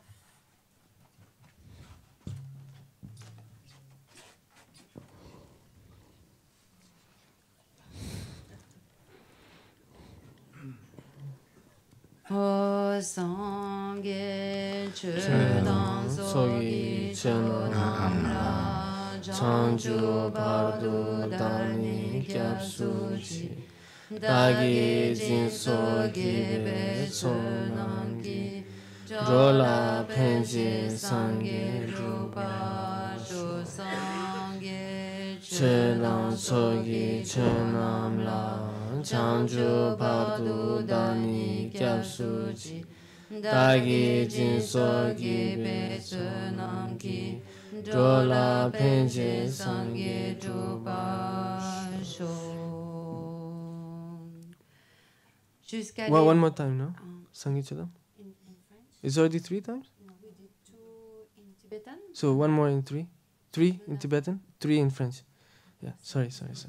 O Sangye Chödam Sogi Chönam La Changju Bardu Dani Kyapsu Chi Dagi Jinso Gibe Chönam Gi Drola Penji Sangye Rupa Shu Sangye Chödam Sogi Chönam La Changju Bardu Dani Kyapsu Chi Dagi Jinso Gibe Chönam Gi Drola Penji Sangye Rupa Shu. Jusqu'à One more time, no? Sangye Chodam? in French. It's already 3 times? No, we did 2 in Tibetan. So one more in 3? 3 in Tibetan? 3 in French. Yeah, sorry.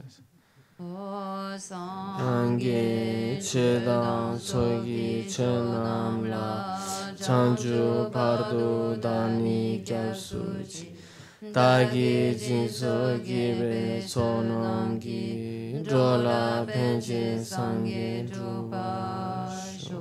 O Sangye Chödam Sogi Chönam La Changju Bardu Dani Kyapsu Chi Dagi Jinso Gibe Chönam Gi Drola Penji Sangye Rupa Shu.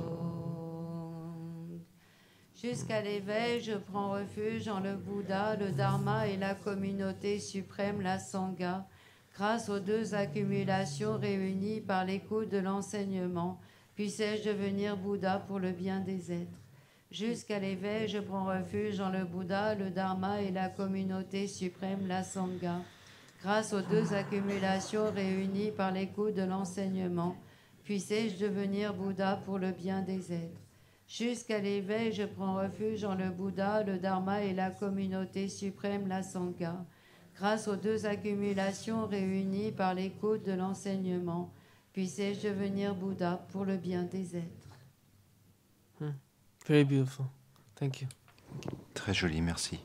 Jusqu'à l'éveil, je prends refuge en le Bouddha, le Dharma et la communauté suprême, la Sangha, grâce aux 2 accumulations réunies par l'écoute de l'enseignement. Puissais-je devenir Bouddha pour le bien des êtres. Jusqu'à l'éveil, je prends refuge en le Bouddha, le Dharma et la communauté suprême, la Sangha, grâce aux 2 accumulations réunies par l'écoute de l'enseignement. Puissais-je devenir Bouddha pour le bien des êtres. Jusqu'à l'éveil, je prends refuge en le Bouddha, le Dharma et la communauté suprême, la Sangha, grâce aux 2 accumulations réunies par l'écoute de l'enseignement. Puissais-je devenir Bouddha pour le bien des êtres. Very beautiful. Thank you. Très joli, merci.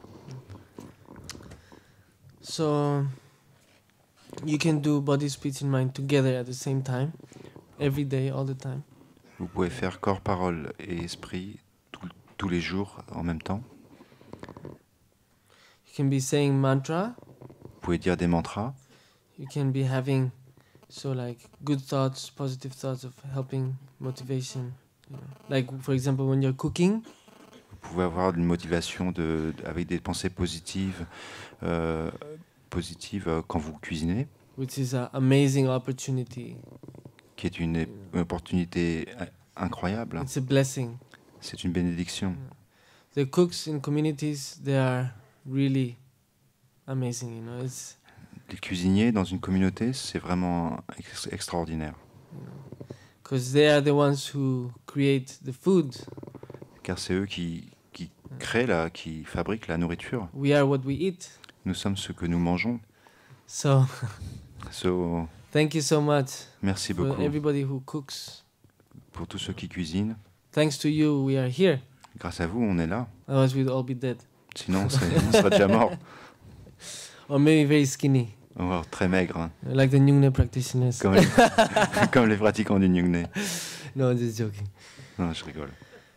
So you can do body, speech and mind together at the same time, every day, all the time. Vous pouvez faire corps, parole et esprit tous les jours en même temps. You can be saying mantra. Vous pouvez dire des mantras. You can be having good thoughts, positive thoughts of helping, motivation. You know. Like for example, when you're cooking, Vous pouvez avoir une motivation avec des pensées positives, quand vous cuisinez, which is an amazing opportunity. qui est une opportunité incroyable. It's a blessing. C'est une bénédiction. The cooks in communities, they are really amazing. You know, it's Les cuisiniers dans une communauté, c'est vraiment extraordinaire. because they are the ones who create the food. Car c'est eux qui créent, qui fabriquent la nourriture. We are what we eat. Nous sommes ce que nous mangeons. So So, thank you so much merci for beaucoup everybody who cooks. pour tous ceux qui cuisinent. Thanks to you, we are here. Grâce à vous, on est là. Otherwise, we'd all be dead. Sinon, on serait déjà mort. Or maybe very skinny, On va être très maigre, hein, like the Nyungne practitioners. comme les pratiquants du Nyungne. No, just joking. Non, je rigole.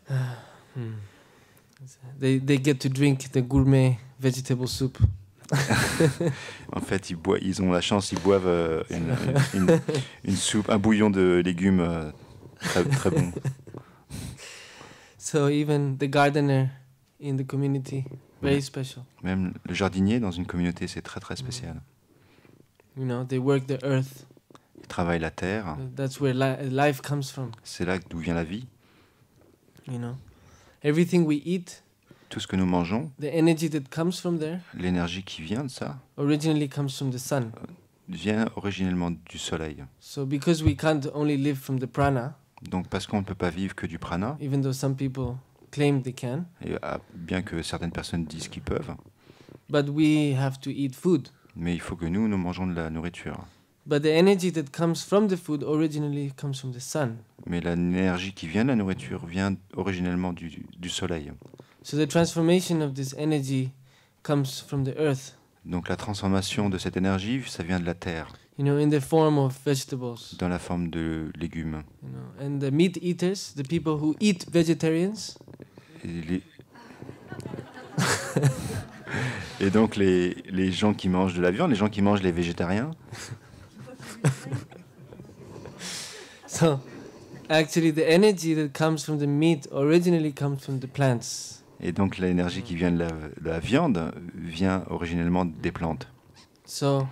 They get to drink the gourmet vegetable soup. En fait, ils ont la chance, ils boivent une soupe, un bouillon de légumes très, très bon. So even the gardener in the community, very special. Même le jardinier dans une communauté, c'est très très spécial. You know, they work the earth. Ils travaillent la terre, That's where life comes from. c'est là d'où vient la vie. You know, everything we eat, Tout ce que nous mangeons, the energy that comes from there, l'énergie qui vient de ça, originally comes from the sun. vient originellement du soleil. So because we can't only live from the prana, Donc parce qu'on ne peut pas vivre que du prana, even though some people claim they can, et, bien que certaines personnes disent qu'ils peuvent, but we have to eat food. mais il faut que nous mangeons de la nourriture. But the energy that comes from the food originally comes from the sun. Mais l'énergie qui vient de la nourriture vient originellement du soleil. So the transformation of this energy comes from the earth, Donc la transformation de cette énergie, ça vient de la terre, in the form of vegetables. dans la forme de légumes. And the meat eaters, the people who eat vegetarians, Et, Et donc les gens qui mangent de la viande, les gens qui mangent les végétariens, so actually the energy that comes from the meat originally comes from the plants. et donc l'énergie qui vient de la viande vient originellement des plantes. So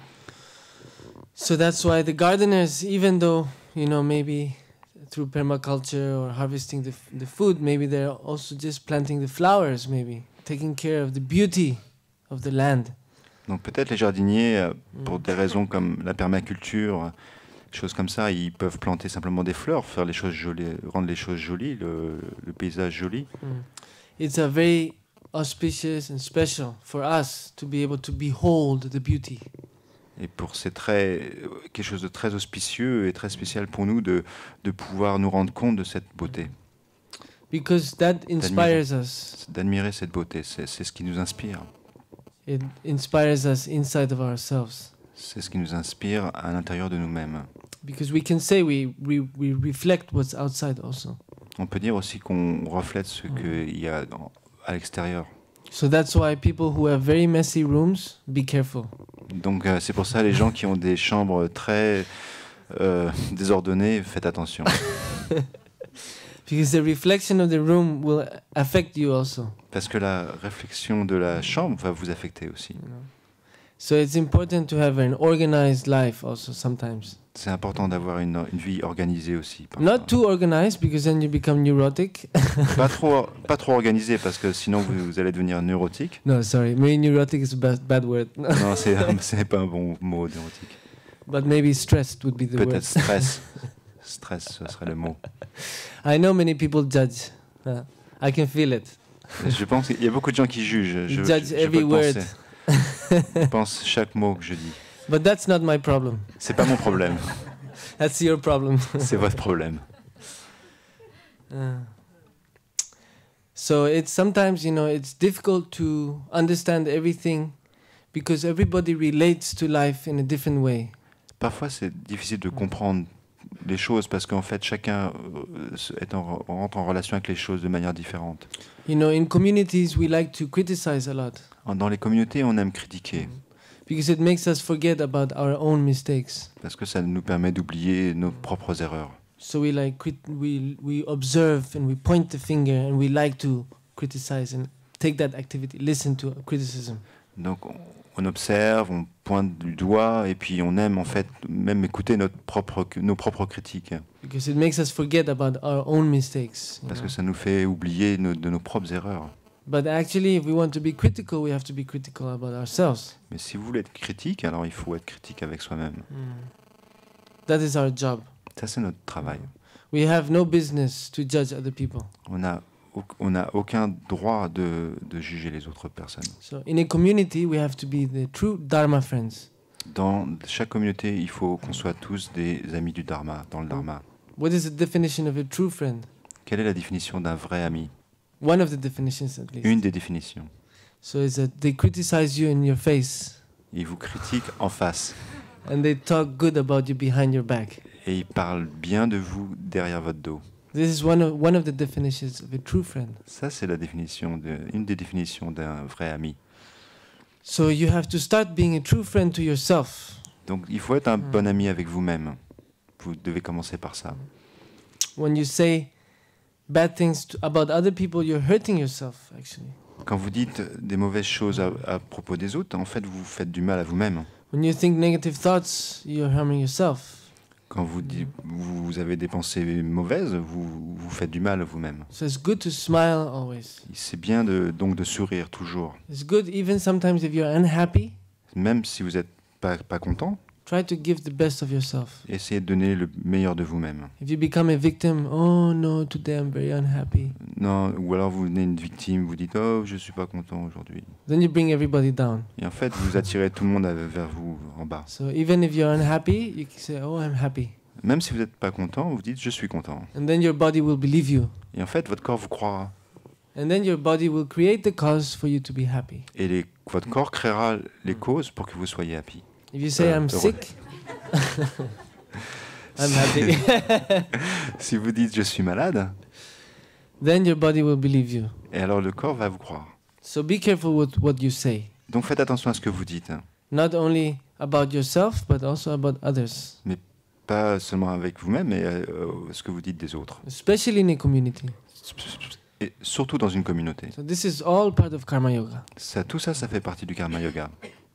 that's why the gardeners, even though, maybe through permaculture or harvesting the food, maybe they're also just planting the flowers, maybe taking care of the beauty of the land. Donc peut-être les jardiniers, pour des raisons comme la permaculture, choses comme ça, ils peuvent planter simplement des fleurs, faire les choses jolies, rendre les choses jolies, le paysage joli. It's a very auspicious and special for us to be able to behold the beauty. Et c'est quelque chose de très auspicieux et très spécial pour nous de pouvoir nous rendre compte de cette beauté. Because that inspires us. D'admirer cette beauté, c'est ce qui nous inspire. It inspires us inside of ourselves. C'est ce qui nous inspire à l'intérieur de nous-mêmes. Because we can say we reflect what's outside also. On peut dire aussi qu'on reflète ce qu'il y a à l'extérieur. So that's why people who have very messy rooms, be careful. Donc c'est pour ça les gens qui ont des chambres très désordonnées, faites attention. Because the reflection of the room will affect you also. Parce que la réflexion de la chambre va vous affecter aussi. So it's important to have an organized life also sometimes. C'est important d'avoir une vie organisée aussi. Not too organized because then you become neurotic. Pas trop organisée parce que sinon vous allez devenir neurotique. No, sorry, maybe neurotic is a bad word. Non, c'est pas un bon mot, neurotique. But maybe stressed would be the word. Peut-être stress. Stress, ce serait le mot. I know many people judge. I can feel it. Je pense qu'il y a beaucoup de gens qui jugent. Je Judge peux every le word. penser. Je pense chaque mot que je dis. But that's not my problem. C'est pas mon problème. That's your problem. C'est votre problème. So it's sometimes, it's difficult to understand everything because everybody relates to life in a different way. Parfois, c'est difficile de comprendre les choses parce qu'en fait, chacun rentre en relation avec les choses de manière différente. In communities, we like to criticize a lot. Dans les communautés, on aime critiquer. Because it makes us forget about our own mistakes. Parce que ça nous permet d'oublier nos propres erreurs. So we we observe and we point the finger and we like to criticize and take that activity, listen to criticism. Donc on observe, on pointe du doigt et puis on aime en fait même écouter nos propres critiques. Because it makes us forget about our own mistakes. Parce que ça nous fait oublier de nos propres erreurs. But actually, if we want to be critical, we have to be critical about ourselves. Mais si vous voulez être critique, alors il faut être critique avec soi-même. That is our job. Ça, c'est notre travail. We have no business to judge other people. On n'a aucun droit de juger les autres personnes. So in a community, we have to be the true Dharma friends. Dans chaque communauté, il faut qu'on soit tous des amis du Dharma, dans le Dharma. What is the definition of a true friend? Quelle est la définition d'un vrai ami? One of the definitions, at least. Une des définitions. So it's that they criticize you in your face. Ils vous critiquent en face. And they talk good about you behind your back. Et ils parlent bien de vous derrière votre dos. This is one of the definitions of a true friend. Ça, c'est une des définitions d'un vrai ami. So you have to start being a true friend to yourself. Donc, il faut être un bon ami avec vous-même. Vous devez commencer par ça. When you say bad things about other people, you're hurting yourself, actually. Quand vous dites des mauvaises choses à propos des autres, en fait, vous faites du mal à vous-même. When you think negative thoughts, you're harming yourself. Quand vous avez des pensées mauvaises, vous faites du mal à vous-même. So it's good to smile always. C'est bien donc de sourire toujours. It's good even sometimes if you're unhappy. Même si vous n'êtes pas content. Try to give the best of yourself. Essayez de donner le meilleur de vous-même. If you become a victim, oh no, today I'm very unhappy. Non, ou alors vous venez une victime, vous dites oh je suis pas content aujourd'hui. Then you bring everybody down. Et en fait vous attirez tout le monde vers vous en bas. So even if you're unhappy, you can say, oh, I'm happy. Même si vous n'êtes pas content, vous dites je suis content. And then your body will believe you. Et en fait votre corps vous croira. And then your body will create the cause for you to be happy. Et votre corps créera les causes pour que vous soyez happy. If you say I'm heureux. sick, I'm happy. Si vous dites je suis malade, Then your body will believe you. et alors le corps va vous croire. So be careful with what you say. Donc faites attention à ce que vous dites. Not only about yourself, but also about others, Pas seulement avec vous-même, mais ce que vous dites des autres. especially in a community. Et surtout dans une communauté. So this is all part of Karma Yoga. Tout ça, ça fait partie du karma yoga.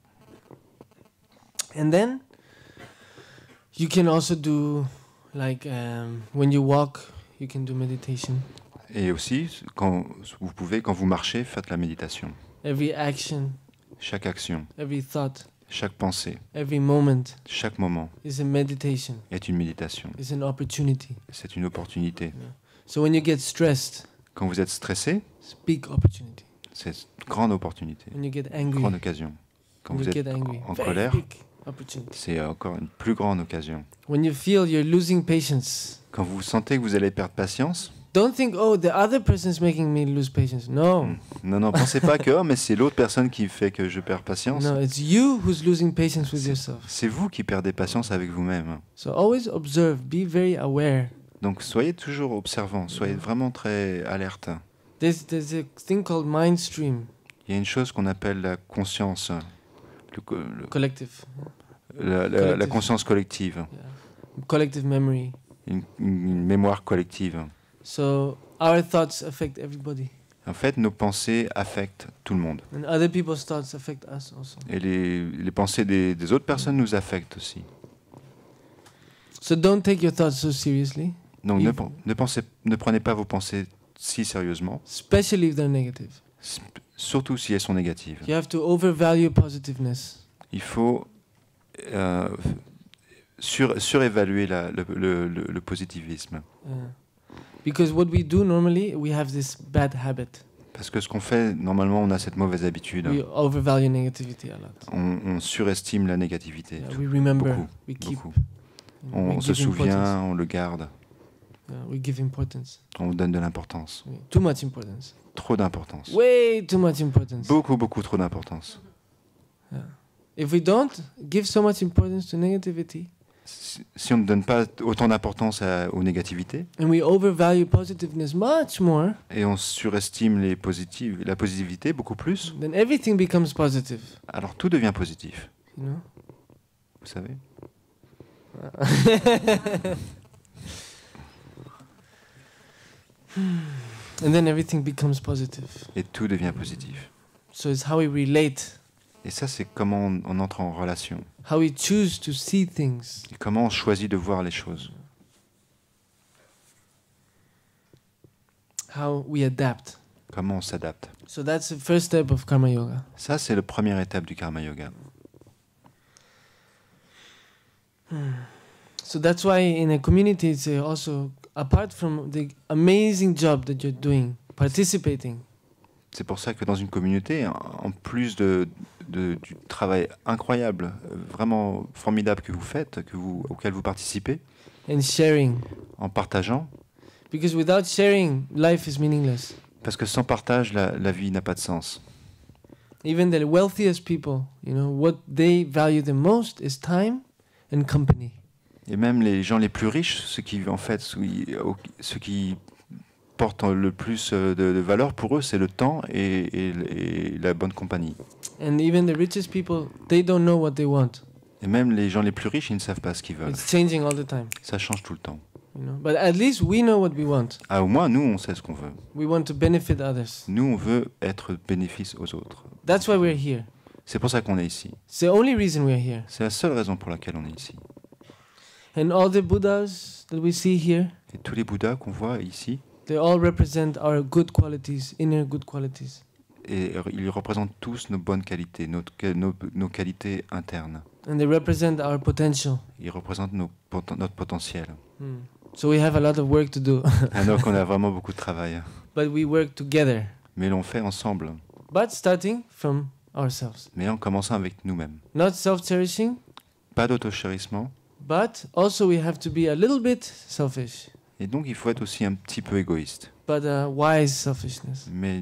And then you can also do, like, when you walk, you can do meditation. Et aussi, quand vous pouvez, quand vous marchez, faites la méditation. Every action, Chaque action, every thought, chaque pensée, every moment chaque moment is a meditation, est une méditation. is an opportunity. C'est une opportunité. So when you get stressed, Quand vous êtes stressé, it's big opportunité. c'est une grande opportunité, When you get une angry, grande occasion. Quand when vous you êtes get angry, en very colère, big opportunity. c'est encore une plus grande occasion. When you feel you're losing patience, Quand vous sentez que vous allez perdre patience, don't think, oh, the other person's making me lose patience. No, non, pensez pas que mais c'est l'autre personne qui fait que je perds patience. no, it's you who's losing patience with yourself. C'est vous qui perdez patience avec vous-même. So always observe, be very aware. Donc soyez toujours observant, soyez vraiment très alerte. There's a thing called mind stream, Il y a une chose qu'on appelle la conscience, collective, la conscience collective, collective memory. une mémoire collective. So our thoughts affect everybody, En fait, nos pensées affectent tout le monde. and other people's thoughts affect us also. Et les pensées des autres personnes nous affectent aussi. So don't take your thoughts so seriously, Donc ne prenez pas vos pensées si sérieusement, especially if they're negative. surtout si elles sont négatives. You have to overvalue positiveness. Il faut surévaluer le positivisme. Because what we do normally, we have this bad habit. Parce que ce qu'on fait, normalement, on a cette mauvaise habitude. We overvalue negativity a lot. On surestime la négativité. Yeah, we remember, Beaucoup, we keep, beaucoup. we On se give importance. souvient, on le garde, We give importance. on donne de l'importance. Too much importance. Trop d'importance. Way too much importance. Beaucoup trop d'importance. If we don't give so much importance to negativity, Si on ne donne pas autant d'importance aux négativités, and we overvalue positiveness much more, et on surestime la positivité beaucoup plus, then everything becomes positive. alors tout devient positif. You know? Vous savez ? And then everything becomes positive. Et tout devient positif. So it's how we relate, Et ça, c'est comment on entre en relation. how we choose to see things. Et comment on choisit de voir les choses. How we adapt. Comment on s'adapte. So that's the first step of Karma Yoga. Ça, c'est la première étape du karma yoga. So that's why in a community, it's also, apart from the amazing job that you're doing, participating, C'est pour ça que dans une communauté, en plus du travail incroyable, vraiment formidable que vous faites, auquel vous participez, and sharing, en partageant, because without sharing, life is meaningless. parce que sans partage, la vie n'a pas de sens. Even the wealthiest people, you know, what they value the most is time and company. Et même les gens les plus riches, ceux qui portent le plus de valeur pour eux, c'est le temps et la bonne compagnie. And even the richest people, they don't know what they want. Et même les gens les plus riches, ils ne savent pas ce qu'ils veulent. It's changing all the time, Ça change tout le temps. you know. But at least we know what we want. Ah, au moins, nous, on sait ce qu'on veut. We want to benefit others. Nous, on veut être bénéfice aux autres. That's why we're here. C'est pour ça qu'on est ici. It's the only reason we're here. C'est la seule raison pour laquelle on est ici. And all the Buddhas that we see here, Et tous les Bouddhas qu'on voit ici, they all represent our good qualities, inner good qualities. et ils représentent tous nos bonnes qualités, nos qualités internes. And they represent our potential. Ils représentent notre potentiel. So we have a lot of work to do. Et donc on a vraiment beaucoup de travail. But we work together. Mais l'on fait ensemble. But starting from ourselves. Mais en commençant avec nous-mêmes. Not self-cherishing, Pas d'autochérissement. but also we have to be a little bit selfish. Et donc il faut être aussi un petit peu égoïste. But a wise selfishness. Mais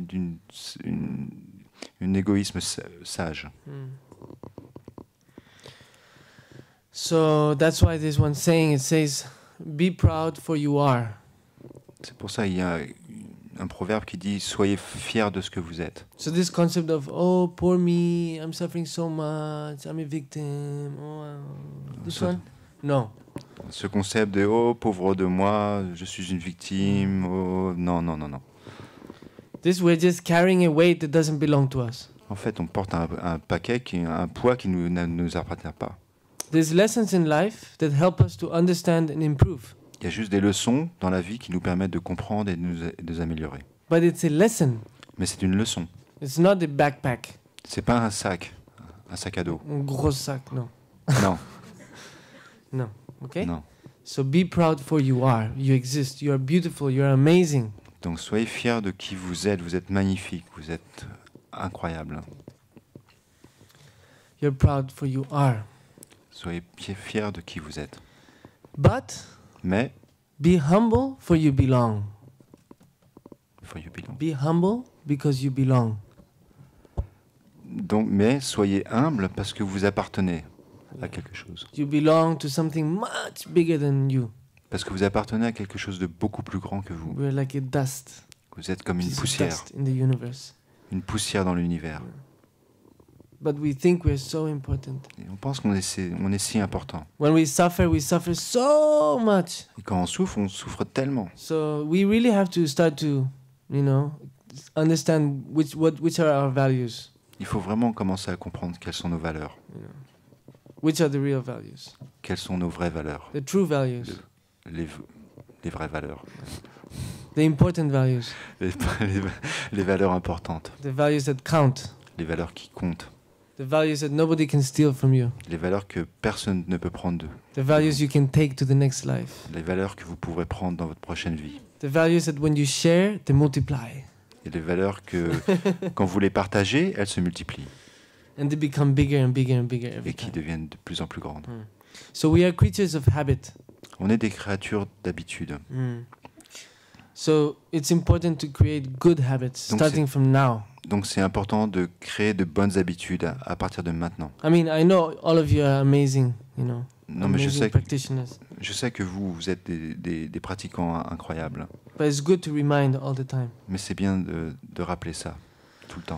un égoïsme sage. So that's why there's one saying, it says, be proud for you are. C'est pour ça qu'il y a un proverbe qui dit « Soyez fiers de ce que vous êtes ». So this concept of, oh, poor me, I'm suffering so much, I'm a victim, this Ça- one? No. Ce concept de « Oh, pauvre de moi, je suis une victime, oh... » Non, non, non, non. This, we're just carrying a weight that doesn't belong to us. En fait, on porte un paquet, un poids qui ne nous appartient pas. There's lessons in life that help us to understand and improve. Il y a juste des leçons dans la vie qui nous permettent de comprendre et de nous améliorer. But it's a lesson. Mais c'est une leçon. It's not a backpack. C'est pas un sac à dos. Un gros sac, no. Non, No. Okay? non. So be proud for you are. You exist. You are beautiful. You are amazing. Donc soyez fiers de qui vous êtes magnifique, vous êtes incroyable. You're proud for you are. Soyez fiers de qui vous êtes. But Mais, be humble for you belong. for you belong. Be humble because you belong. Donc, mais soyez humble parce que vous appartenez à quelque chose. You belong to something much bigger than you. Parce que vous appartenez à quelque chose de beaucoup plus grand que vous. We're like a dust. Vous êtes comme une Piece of poussière, dust in the universe. une poussière dans l'univers. But we think we're so important. Et on pense qu'on est si important. When we suffer so much. Et quand on souffre tellement. So we really have to start to, understand which are our values. Il faut vraiment commencer à comprendre quelles sont nos valeurs, Which are the real values. quelles sont nos vraies valeurs, The true values. les vraies valeurs, The important values. les valeurs importantes, The values that count. les valeurs qui comptent, The values that nobody can steal from you. les valeurs que personne ne peut prendre d'eux, The values you can take to the next life. les valeurs que vous pourrez prendre dans votre prochaine vie, The values that when you share, they multiply. et les valeurs que quand vous les partagez, elles se multiplient And they become bigger and bigger and bigger every et qui time. deviennent de plus en plus grandes. So we are creatures of habit. On est des créatures d'habitude. So it's important to create good habits Donc starting from now. Donc c'est important de créer de bonnes habitudes à partir de maintenant. I mean, I know all of you are amazing, Non, mais amazing practitioners. je sais que vous êtes des pratiquants incroyables. But it's good to remind all the time. Mais c'est bien de rappeler ça tout le temps.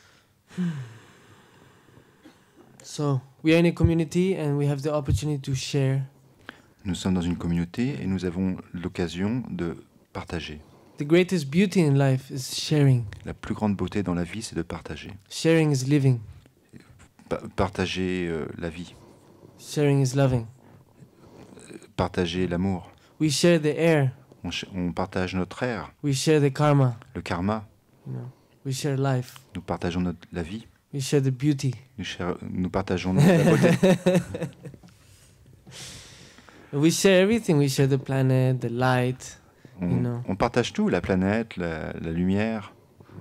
So we are in a community and we have the opportunity to share. Nous sommes dans une communauté et nous avons l'occasion de partager. The greatest beauty in life is sharing. La plus grande beauté dans la vie, c'est de partager. Sharing is living. Partager la vie. Sharing is loving. Partager l'amour. We share the air. On partage notre air, We share the karma. le karma. We share life. Nous partageons la vie. We share the beauty. Nous partageons la beauté. We share everything. We share the planet, the light. On partage tout, la planète, la lumière.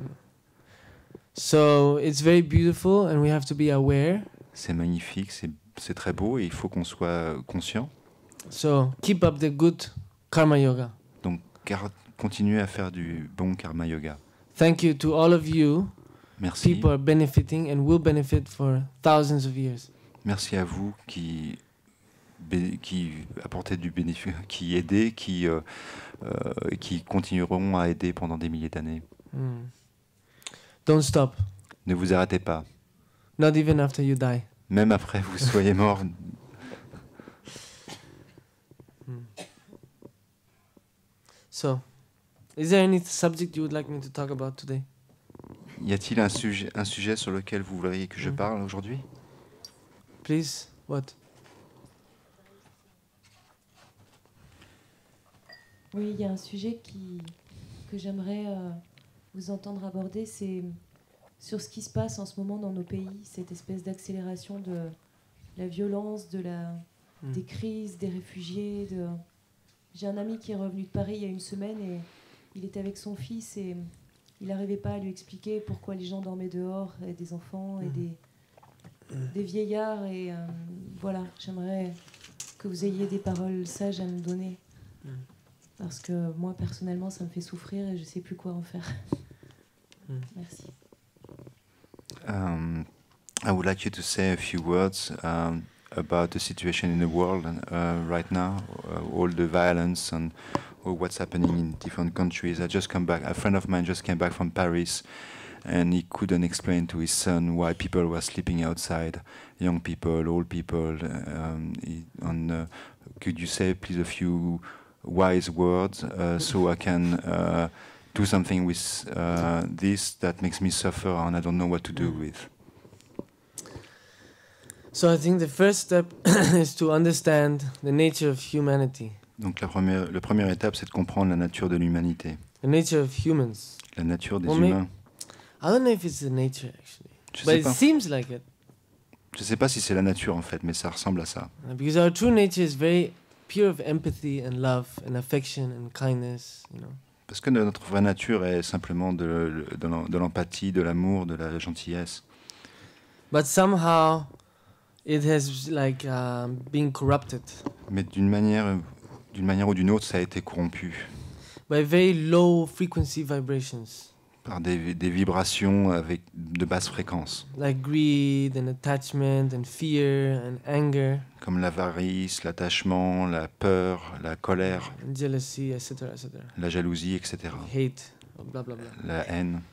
So it's very beautiful and we have to be aware. C'est magnifique, c'est très beau et il faut qu'on soit conscient. So keep up the good karma yoga. Donc continuez à faire du bon karma yoga. Thank you to all of you. Merci. People are benefiting and will benefit for thousands of years. Merci à vous qui apportez du bénéfice, qui aidez, qui continueront à aider pendant des milliers d'années. Don't stop. Ne vous arrêtez pas. Not even after you die. Même après vous soyez mort. So, is there any subject you would like me to talk about today? Y a-t-il un sujet sur lequel vous voudriez que je parle aujourd'hui? Please, what? Oui, il y a un sujet que j'aimerais vous entendre aborder, c'est sur ce qui se passe en ce moment dans nos pays, cette espèce d'accélération de la violence, des crises, des réfugiés. J'ai un ami qui est revenu de Paris il y a une semaine et il était avec son fils et il n'arrivait pas à lui expliquer pourquoi les gens dormaient dehors, et des enfants et des vieillards. Et voilà, j'aimerais que vous ayez des paroles sages à nous donner. Parce que moi, personnellement, ça me fait souffrir et je ne sais plus quoi en faire. Merci. I would like you to say a few words about the situation in the world right now, all the violence and what's happening in different countries. I just come back. A friend of mine just came back from Paris, and he couldn't explain to his son why people were sleeping outside, young people, old people. Could you say, please, a few wise words so I can do something with this that makes me suffer and I don't know what to do with? So I think the first step is to understand the nature of humanity. Donc la première étape, c'est de comprendre la nature de l'humanité, The nature of humans. la nature des Well, may- humains. I don't know if it's the nature actually, Je but sais it pas. seems like it. Je sais pas si c'est la nature en fait, mais ça ressemble à ça. Because our true nature is very pure of empathy and love and affection and kindness, you know. Parce que notre vraie nature est simplement de l'empathie, de l'amour, de la gentillesse. But somehow it has like been corrupted Mais d'une manière ou d'une autre, ça a été corrompu by very low frequency vibrations, par des vibrations avec de basses fréquences, like greed and attachment and fear and anger comme l'avarice, l'attachement, la peur, la colère, and jealousy, etc., etc. la jalousie, etc., Hate, blah blah blah. la haine.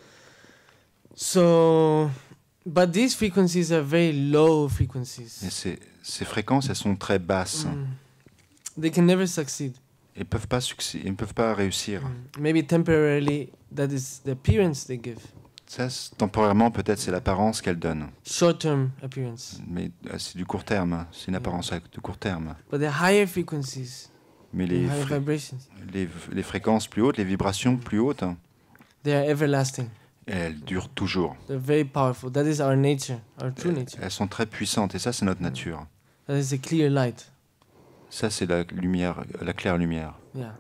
So, but these frequencies are very low Et frequencies. ces fréquences, elles sont très basses. They can never succeed. Elles ne peuvent pas réussir. Maybe temporarily, that is the appearance they give. Ça, temporairement, peut-être, c'est l'apparence qu'elles donnent. Short-term appearance. Mais c'est du court terme. C'est une apparence de court terme. But the higher frequencies, Mais the les, higher vibrations, les fréquences plus hautes, les vibrations plus hautes, they are everlasting. elles durent toujours. They're very powerful. That is our nature, our true nature. Elles sont très puissantes. Et ça, c'est notre nature. That is a clear light. Ça, c'est la lumière, la claire lumière. Yeah.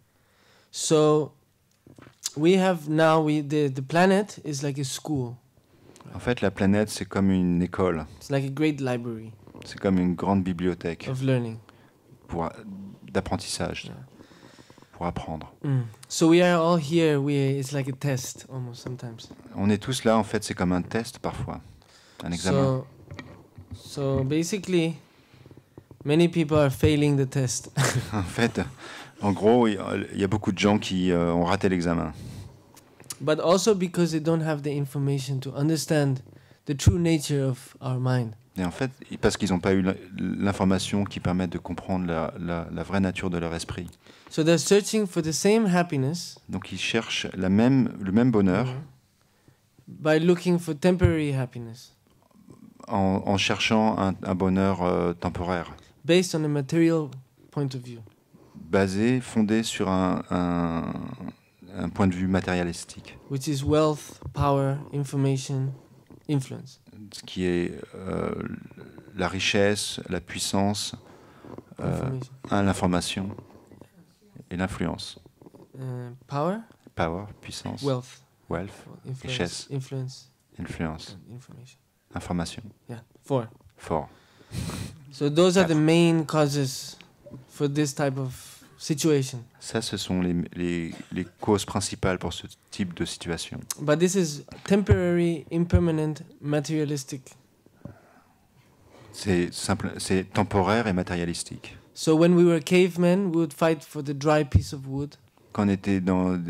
So we have now the planet is like a school. En fait, la planète, c'est comme une école. It's like a great library C'est comme une grande bibliothèque of learning. d'apprentissage, Yeah. pour apprendre. So we are all here. It's like a test almost sometimes. On est tous là, en fait, c'est comme un test parfois, un examen. So basically, many people are failing the test. En fait, en gros, il y a beaucoup de gens qui ont raté l'examen. But also because they don't have the information to understand the true nature of our mind. Et en fait, parce qu'ils n'ont pas eu l'information qui permet de comprendre la vraie nature de leur esprit. So they're searching for the same happiness Donc ils cherchent le même bonheur by looking for temporary happiness en cherchant un bonheur temporaire, based on a material point of view. fondé sur un point de vue matérialistique, Which is wealth, power, information, influence. ce qui est la richesse, la puissance, Information. l'information et l'influence. Power, Power, puissance, wealth, wealth, influence, Richesse. influence, influence, and information. information. Yeah, four. Fort. So those are the main causes for this type of situation. Ça, ce sont les causes principales pour ce type de situation. But this is temporary, impermanent, materialistic. C'est temporaire et matérialistique. So when we were cavemen, we would fight for the dry piece of wood. Quand on était,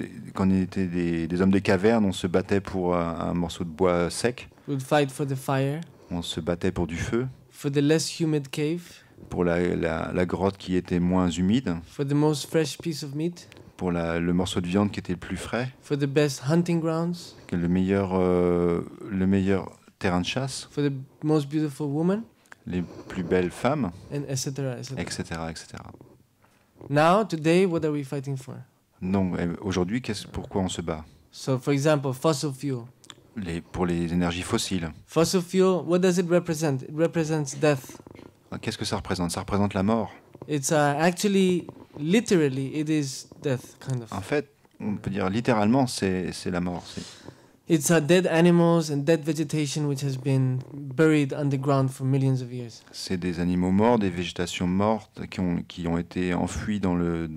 des hommes des cavernes, on se battait pour un morceau de bois sec, We would fight for the fire, on se battait pour du feu, for the less humid cave, pour la grotte qui était moins humide, for the most fresh piece of meat, pour le morceau de viande qui était le plus frais, for the best hunting grounds, le meilleur terrain de chasse, for the most beautiful woman, les plus belles femmes, and etc. etc. etc. Now, today, what are we fighting for? Non, aujourd'hui, pourquoi on se bat? So, for example, fossil fuel. pour les énergies fossiles. Fossil fuel, what does it represent? It represents death. Qu'est-ce que ça représente? Ça représente la mort. It's actually, literally, it is death, kind of. En fait, on peut dire littéralement, c'est la mort. It's dead animals and dead vegetation which has been buried underground for millions of years. C'est des animaux morts, des végétations mortes qui ont été enfouies dans le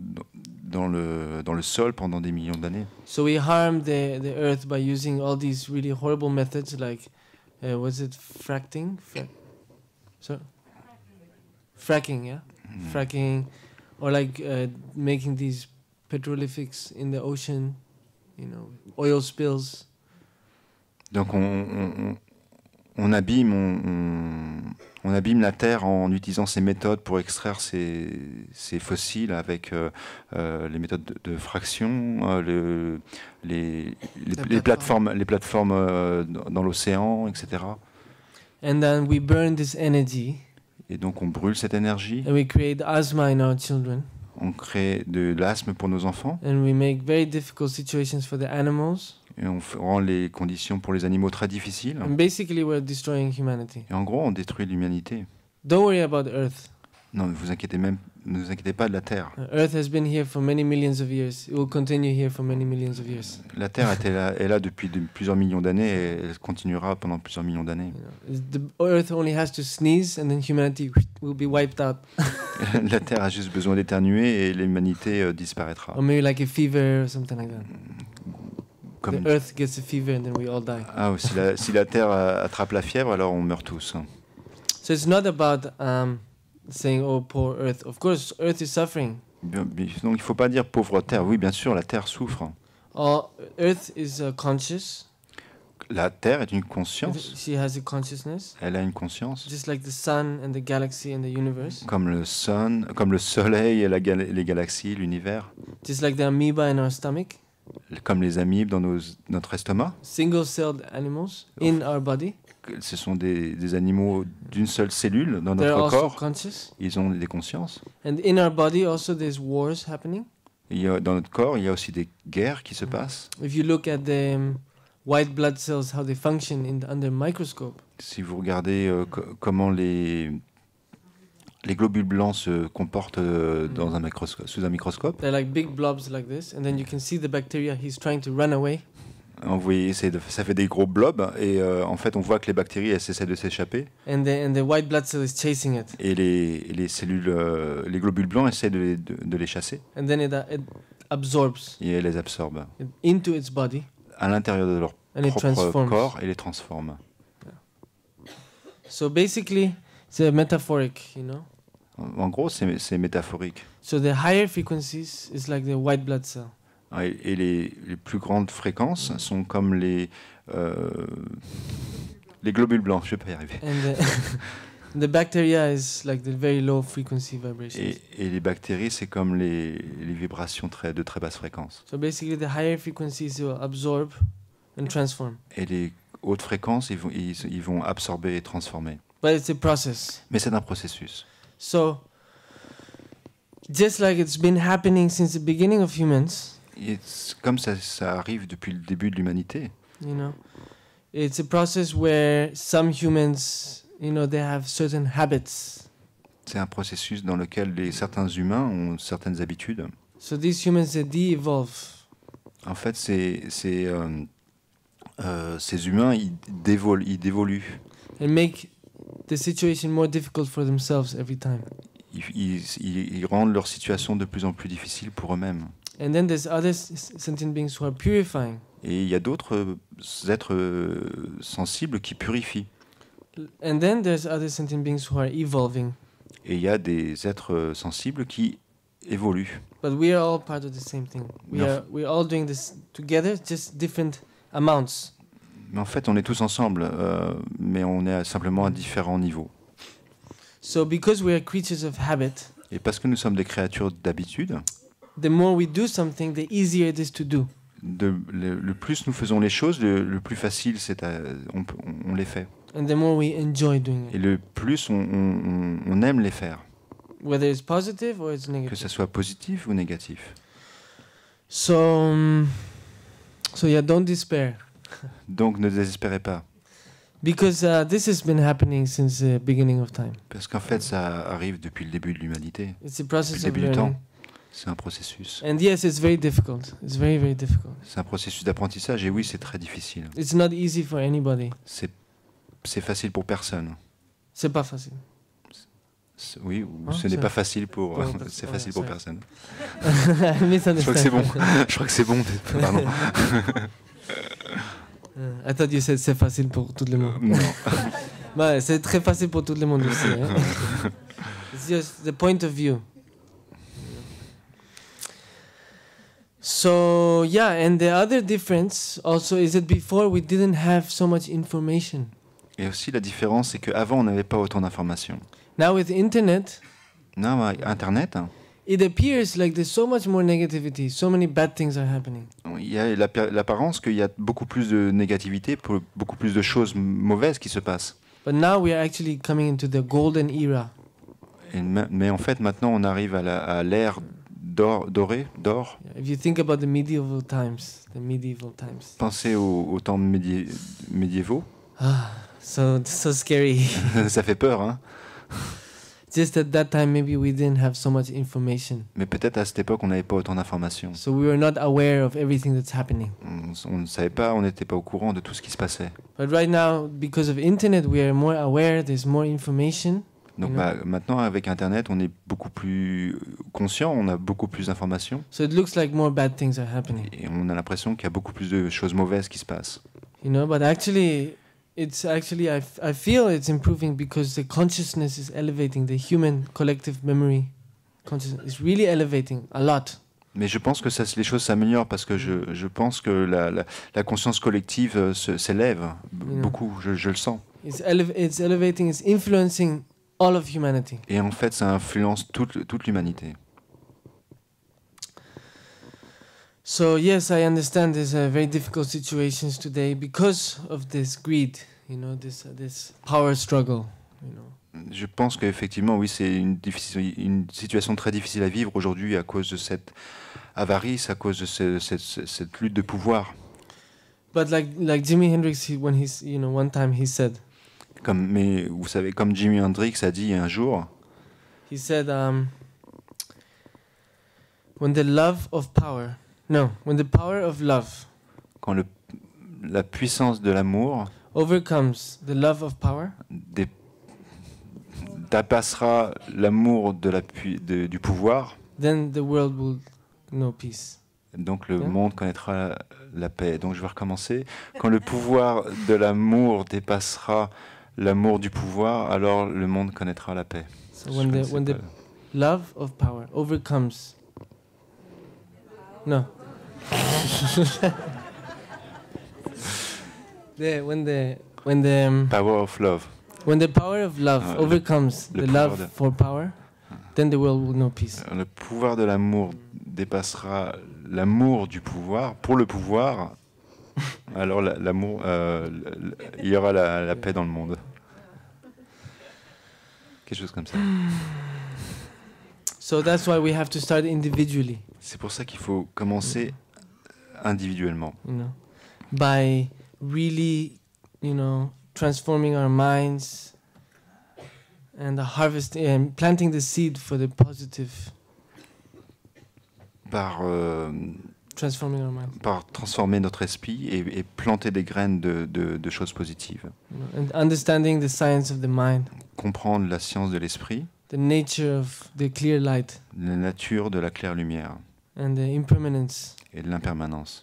sol pendant des millions d'années. So we harm the earth by using all these really horrible methods like, was it fracking? Fracking, yeah? Fracking, or like making these petrolifics in the ocean, oil spills. Donc on abîme la terre en utilisant ces méthodes pour extraire ces fossiles avec les méthodes de fraction, les plateformes dans l'océan, etc. And then we burn this energy. Et donc on brûle cette énergie. And we create asthma in our children. On crée de l'asthme pour nos enfants. And we make very difficult situations for the animals. Et on rend les conditions pour les animaux très difficiles. And basically we're destroying humanity. Et en gros, on détruit l'humanité. Don't worry about Earth. Non, ne vous inquiétez pas de la Terre. Earth has been here for many millions of years. It will continue here for many millions of years. La Terre est là depuis plusieurs millions d'années et elle continuera pendant plusieurs millions d'années. The Earth only has to sneeze and then humanity will be wiped out. La Terre a juste besoin d'éternuer et l'humanité disparaîtra. Or maybe like a fever or something like that. Comme... The Earth gets a fever and then we all die. Ah, si la Terre attrape la fièvre, alors on meurt tous. So it's not about saying, oh, poor Earth. Of course, Earth is suffering. Donc il ne faut pas dire pauvre Terre. Oui, bien sûr, la Terre souffre. Earth is conscious. La Terre est une conscience. She has a consciousness. Elle a une conscience. Just like the sun and the galaxy and the universe. Comme le soleil et les galaxies, l'univers. Just like the amoeba in our stomach. Comme les amibes dans notre estomac. Single-celled animals in our body. Ce sont des animaux d'une seule cellule dans They're notre also corps. conscious. Ils ont des consciences. And in our body also there's wars happening. Dans notre corps, il y a aussi des guerres qui se passent. If you look at the white blood cells, how they function under microscope. Si vous regardez comment les globules blancs se comportent dans sous un microscope. They're like big blobs like this, and then you can see the bacteria. He's trying to run away. Vous voyez, ça fait des gros blobs et en fait on voit que les bactéries elles essaient de s'échapper. And the white blood cell is chasing it. Et les cellules, les globules blancs essaient de les chasser. And then it absorbs. Et elles les absorbent into its body. À l'intérieur de leur propre corps et les transforment. Yeah. So basically, it's metaphoric, En gros, c'est métaphorique. So the higher frequencies is like the white blood cell. Et les plus grandes fréquences sont comme les globules blancs. Je vais pas y arriver. And the bacteria is like the very low frequency vibrations. Et les bactéries, c'est comme les vibrations de très basse fréquence. So basically, the higher frequencies will absorb and transform. Et les hautes fréquences, ils vont absorber et transformer. But it's a process. Mais c'est un processus. So, just like it's been happening since the beginning of humans. Comme ça arrive depuis le début de l'humanité. It's a process where some humans, they have certain habits. C'est un processus dans lequel certains humains ont certaines habitudes. So these humans, they de-evolve. En fait, ces humains, ils dévoluent. And make the situation more difficult for themselves every time. Ils rendent leur situation de plus en plus difficile pour eux-mêmes. And then there's other sentient beings who are purifying. Et il y a d'autres êtres sensibles qui purifient. And then there's other sentient beings who are evolving. Et il y a des êtres sensibles qui évoluent. But we are all part of the same thing. We're all doing this together, just different amounts. Mais en fait, on est tous ensemble, mais on est simplement à différents niveaux. So because we are creatures of habit. Et parce que nous sommes des créatures d'habitude. The more we do something, the easier it is to do. Le plus nous faisons les choses, le plus facile on les fait. And the more we enjoy doing it. Et le plus on aime les faire. Whether it's positive or it's negative. Que ce soit positif ou négatif. So yeah, don't despair. Donc ne désespérez pas, because this has been happening since the beginning of time. parce qu'en fait ça arrive depuis le début de l'humanité. It's a process Depuis le of début du learning. temps. C'est un processus. And yes, it's very difficult. It's very, very difficult. C'est un processus d'apprentissage et oui, c'est très difficile. It's not easy for anybody. C'est facile pour personne. C'est pas facile. Oui, Hein, ce n'est c'est- pas facile pour. pour personne. C'est Ouais, facile pour sorry. personne. I Je crois que c'est bon. misunderstand. Je crois que c'est bon. Pardon. I thought you said c'est facile pour tout le monde. Non. Bah, c'est très facile pour tout le monde aussi. Hein. It's just the point of view. So yeah, and the other difference also is that before we didn't have so much information. Et aussi la différence, c'est qu'avant on n'avait pas autant d'informations. Now with internet, Non, Internet, it appears like there's so much more negativity, so many bad things are happening. il y a l'apparence qu'il y a beaucoup plus de négativité, beaucoup plus de choses mauvaises qui se passent. But now we are actually coming into the golden era. Mais en fait, maintenant, on arrive à l'ère d'or. If you think about the medieval times. Pensez aux temps médiévaux. Ah, so scary. Ça fait peur, hein. Just at that time, maybe we didn't have so much information. Mais peut-être à cette époque, on n'avait pas autant d'informations. So we were not aware of everything that's happening. On ne savait pas, on n'était pas au courant de tout ce qui se passait. But right now, because of internet, we are more aware, there's more information. Donc maintenant, avec Internet, on est beaucoup plus conscient, on a beaucoup plus d'informations. So it looks like more bad things are happening. Et on a l'impression qu'il y a beaucoup plus de choses mauvaises qui se passent. But actually, I feel it's improving because the consciousness is elevating, the human collective memory consciousness is really elevating a lot. Mais je pense que les choses s'améliorent parce que je pense que la conscience collective s'élève beaucoup, je le sens. It's elevating, it's influencing all of humanity. Et en fait, ça influence toute l'humanité. So yes, I understand there's very difficult situations today because of this greed, this power struggle. Je pense qu'effectivement, oui, c'est une situation très difficile à vivre aujourd'hui à cause de cette avarice, à cause de cette lutte de pouvoir. But like Jimi Hendrix, when he's one time he said. Mais vous savez, comme Jimi Hendrix a dit un jour. He said, when the power of love. Quand la puissance de l'amour. Overcomes the love of power. Dépassera l'amour du pouvoir. Then the world will know peace. Donc le monde connaîtra la paix. Donc je vais recommencer. Quand le pouvoir de l'amour dépassera l'amour du pouvoir, alors le monde connaîtra la paix. So when the love of power overcomes. No. When the power of love. When the power of love overcomes the love for power, then the world will know peace. Le pouvoir de l'amour dépassera l'amour du pouvoir. Pour le pouvoir, alors l'amour, il y aura la paix dans le monde. Quelque chose comme ça. So that's why we have to start individually. C'est pour ça qu'il faut commencer individuellement. By really, transforming our minds and harvesting and planting the seed for the positive. Par transformer notre esprit et planter des graines de choses positives. And understanding the science of the mind. Comprendre la science de l'esprit. The nature of the clear light. La nature de la claire lumière. And the impermanence. Et de l'impermanence.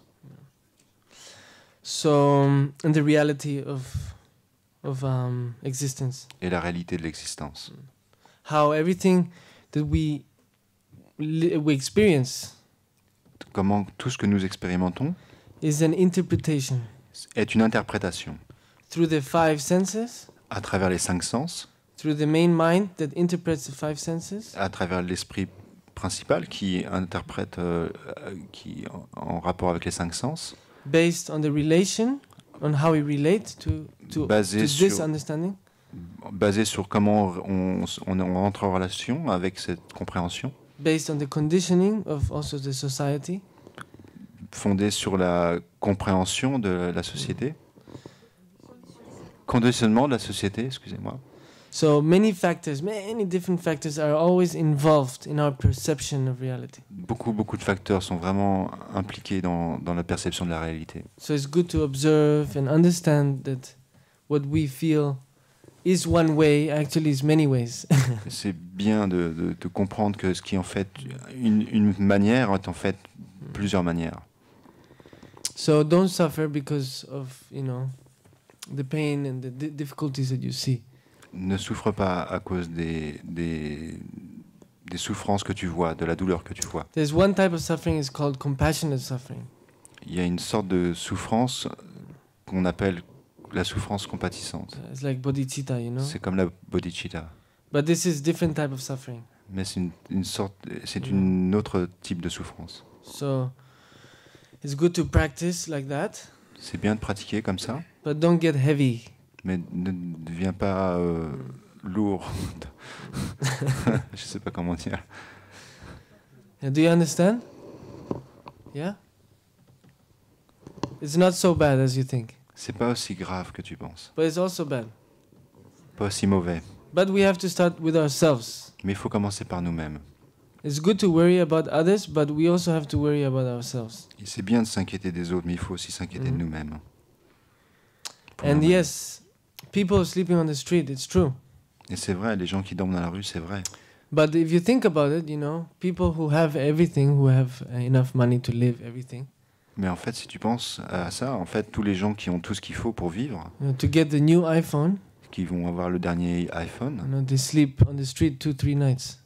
So, and the reality of existence. Et la réalité de l'existence. How everything that we experience. Comment tout ce que nous expérimentons is an interpretation. Est une interprétation. Through the five senses. À travers les 5 sens. Through the main mind that interprets the five senses. À travers l'esprit principal qui interprète, qui en rapport avec les 5 sens. Based on the relation, on how we relate to this understanding. Basé sur comment on entre en relation avec cette compréhension. Based on the conditioning of also the society. fondé sur la compréhension de la société. Conditionnement de la société, excusez-moi. So many different factors are always involved in our perception of reality. Beaucoup de facteurs sont vraiment impliqués dans la perception de la réalité. So it's good to observe and understand that what we feel is one way, actually is many ways. C'est bien de comprendre que ce qui est en fait une manière est en fait plusieurs manières. So don't suffer because of, the pain and the difficulties that you see. Ne souffre pas à cause des souffrances que tu vois, de la douleur que tu vois. There's one type of suffering is called compassionate suffering. Il y a une sorte de souffrance qu'on appelle la souffrance compatissante. It's like bodhicitta, C'est comme la bodhicitta. But this is different type of suffering. Mais c'est une autre type de souffrance. So it's good to practice like that, C'est bien de pratiquer comme ça, but don't get heavy. mais ne deviens pas lourd. Je sais pas comment dire. Do you understand? Yeah? It's not so bad as you think, C'est pas aussi grave que tu penses, but it's also bad. pas aussi mauvais. But we have to start with ourselves. Mais il faut commencer par nous-mêmes. It's good to worry about others, but we also have to worry about ourselves. Et c'est bien de s'inquiéter des autres, mais il faut aussi s'inquiéter de nous-mêmes. Pour And nous-mêmes. yes, people sleeping on the street, it's true. Et c'est vrai, les gens qui dorment dans la rue, c'est vrai. But if you think about it, people who have everything, who have enough money to live everything, Mais en fait, si tu penses à ça, en fait, tous les gens qui ont tout ce qu'il faut pour vivre, to get the new iPhone, qui vont avoir le dernier iPhone, they sleep on the street 2-3 nights.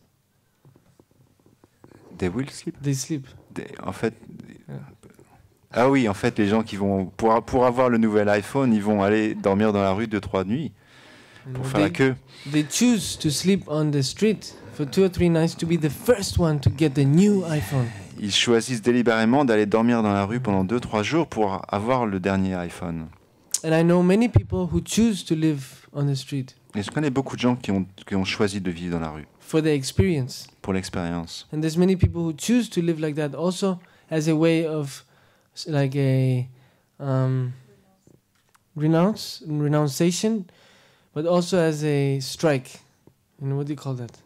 they will sleep. They sleep. En fait, ah oui, en fait, les gens qui vont pour avoir le nouvel iPhone, ils vont aller dormir dans la rue 2-3 nuits pour faire la queue. They choose to sleep on the street for 2 or 3 nights to be the first one to get the new iPhone. Ils choisissent délibérément d'aller dormir dans la rue pendant 2-3 jours pour avoir le dernier iPhone. And I know many people who choose to live on the street Et je connais beaucoup de gens qui ont choisi de vivre dans la rue for their experience. pour l'expérience. And there's many people who choose to live like that also as a way of like a renunciation, but also as a strike. What do you call that?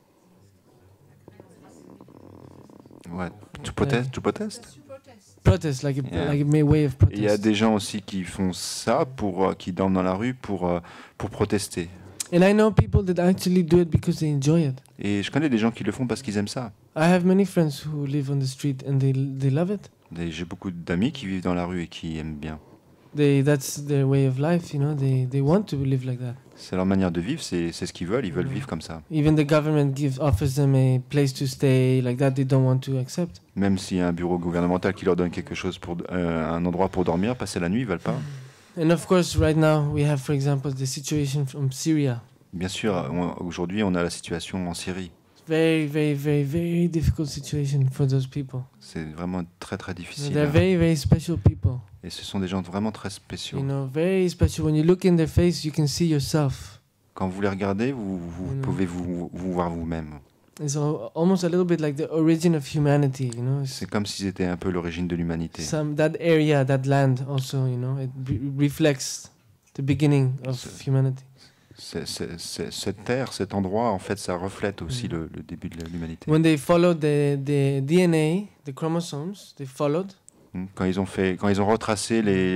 Ouais, tu protestes, Protest, like Yeah. like a way of Il y a protest. des gens aussi qui font ça qui dorment dans la rue pour protester. And I know people that actually do it because they enjoy it. Et je connais des gens qui le font parce qu'ils aiment ça. I have many friends who live on the street and they love it. J'ai beaucoup d'amis qui vivent dans la rue et qui aiment bien. That's their way of life, they want to live like that. C'est leur manière de vivre, c'est ce qu'ils veulent, ils veulent vivre comme ça. Even the government offers them a place to stay like that, they don't want to accept. Même s'il y a un bureau gouvernemental qui leur donne quelque chose un endroit pour dormir, passer la nuit, ils veulent pas. And of course, right now we have, for example, the situation from Syria. Bien sûr, aujourd'hui, on a la situation en Syrie. Very, very, very, very difficult situation for those people. C'est vraiment très très difficile. They're very, very special people. Et ce sont des gens vraiment très spéciaux. Very special. When you look in their face, you can see yourself. Quand vous les regardez, vous pouvez vous voir vous-même. It's almost a little bit like the origin of humanity, C'est comme si c'était un peu l'origine de l'humanité. That area, that land also, it reflects the beginning of humanity. Cette terre, cet endroit, en fait, ça reflète aussi le début de l'humanité. When they followed the DNA, the chromosomes, they followed. Quand ils ont retracé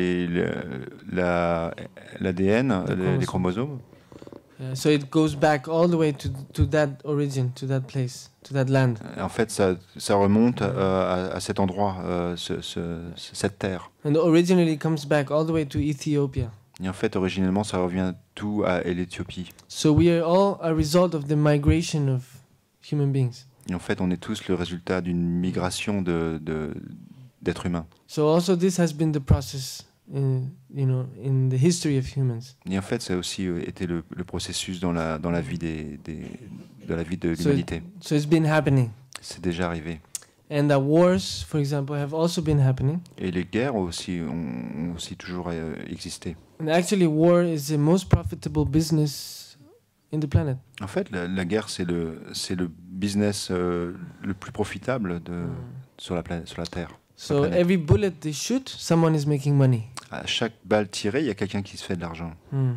l'ADN, les chromosomes. So it goes back all the way to that origin, to that place, to that land. En fait, ça remonte à cet endroit, cette terre. And originally it comes back all the way to Ethiopia. Et en fait, originellement, ça revient tout à l'Éthiopie. So we are all a result of the migration of human beings. Et en fait, on est tous le résultat d'une migration d'êtres humains. So also this has been the process in the history of humans. Et en fait, ça a aussi été le processus dans la vie de l'humanité. So it's been happening. C'est déjà arrivé. And the wars, for example, have also been happening. Et les guerres aussi ont aussi toujours existé. And actually, war is the most profitable business in the planet. En fait, la guerre, c'est le business le plus profitable sur la Terre. So planète. every bullet they shoot, someone is making money. À chaque balle tirée, il y a quelqu'un qui se fait de l'argent.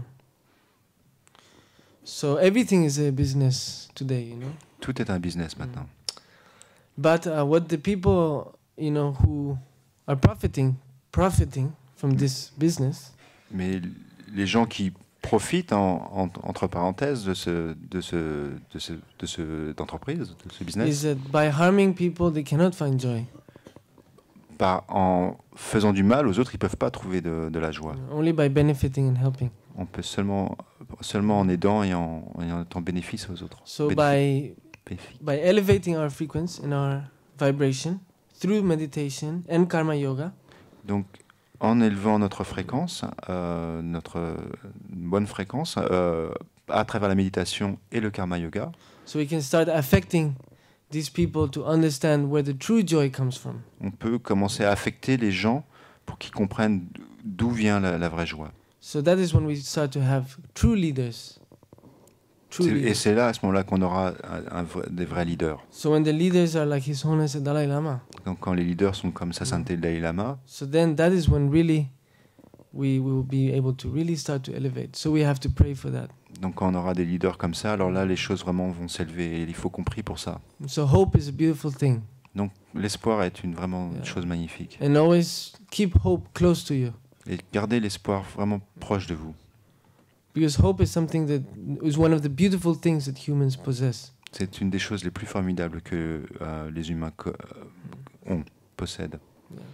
So everything is a business today, you know. Tout est un business maintenant. But what the people, you know, who are profiting from this business, Mais les gens qui profitent, entre parenthèses, d'entreprise, de ce business, is that by harming people, they cannot find joy. en faisant du mal aux autres, ils ne peuvent pas trouver de la joie. Only by benefiting and helping. On peut seulement en aidant et en étant bénéfice aux autres. So Bénéfique. by elevating our frequency and our vibration through meditation and karma yoga, Donc, en élevant notre fréquence, notre bonne fréquence, à travers la méditation et le karma yoga, so we can start affecting these people to understand where the true joy comes from. on peut commencer à affecter les gens pour qu'ils comprennent d'où vient la vraie joie. So that is when we start to have true leaders. Et c'est là, à ce moment-là, qu'on aura des vrais leaders. So when the leaders are like His Holiness the Dalai Lama, Donc, quand les leaders sont comme Sa Sainteté le Dalai Lama, so then that is when really we will be able to really start to elevate. So we have to pray for that. donc quand on aura des leaders comme ça, alors là, les choses vraiment vont s'élever. Et il faut qu'on prie pour ça. So hope is a beautiful thing. Donc, l'espoir est vraiment une Yeah. chose magnifique. And always keep hope close to you. Et gardez l'espoir vraiment proche de vous. Because hope is something that is one of the beautiful things that humans possess. C'est une des choses les plus formidables que les humains possèdent.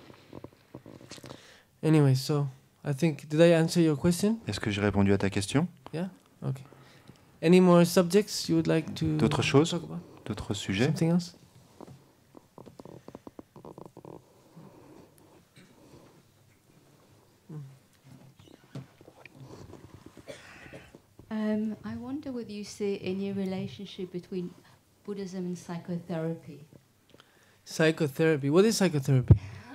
Anyway, so I think, did I answer your question? Est-ce que j'ai répondu à ta question? Okay. Any more subjects you would like to D'autres choses? talk about? D'autres sujets? Something else? I wonder whether you see any relationship between Buddhism and psychotherapy. Psychotherapy. What is psychotherapy?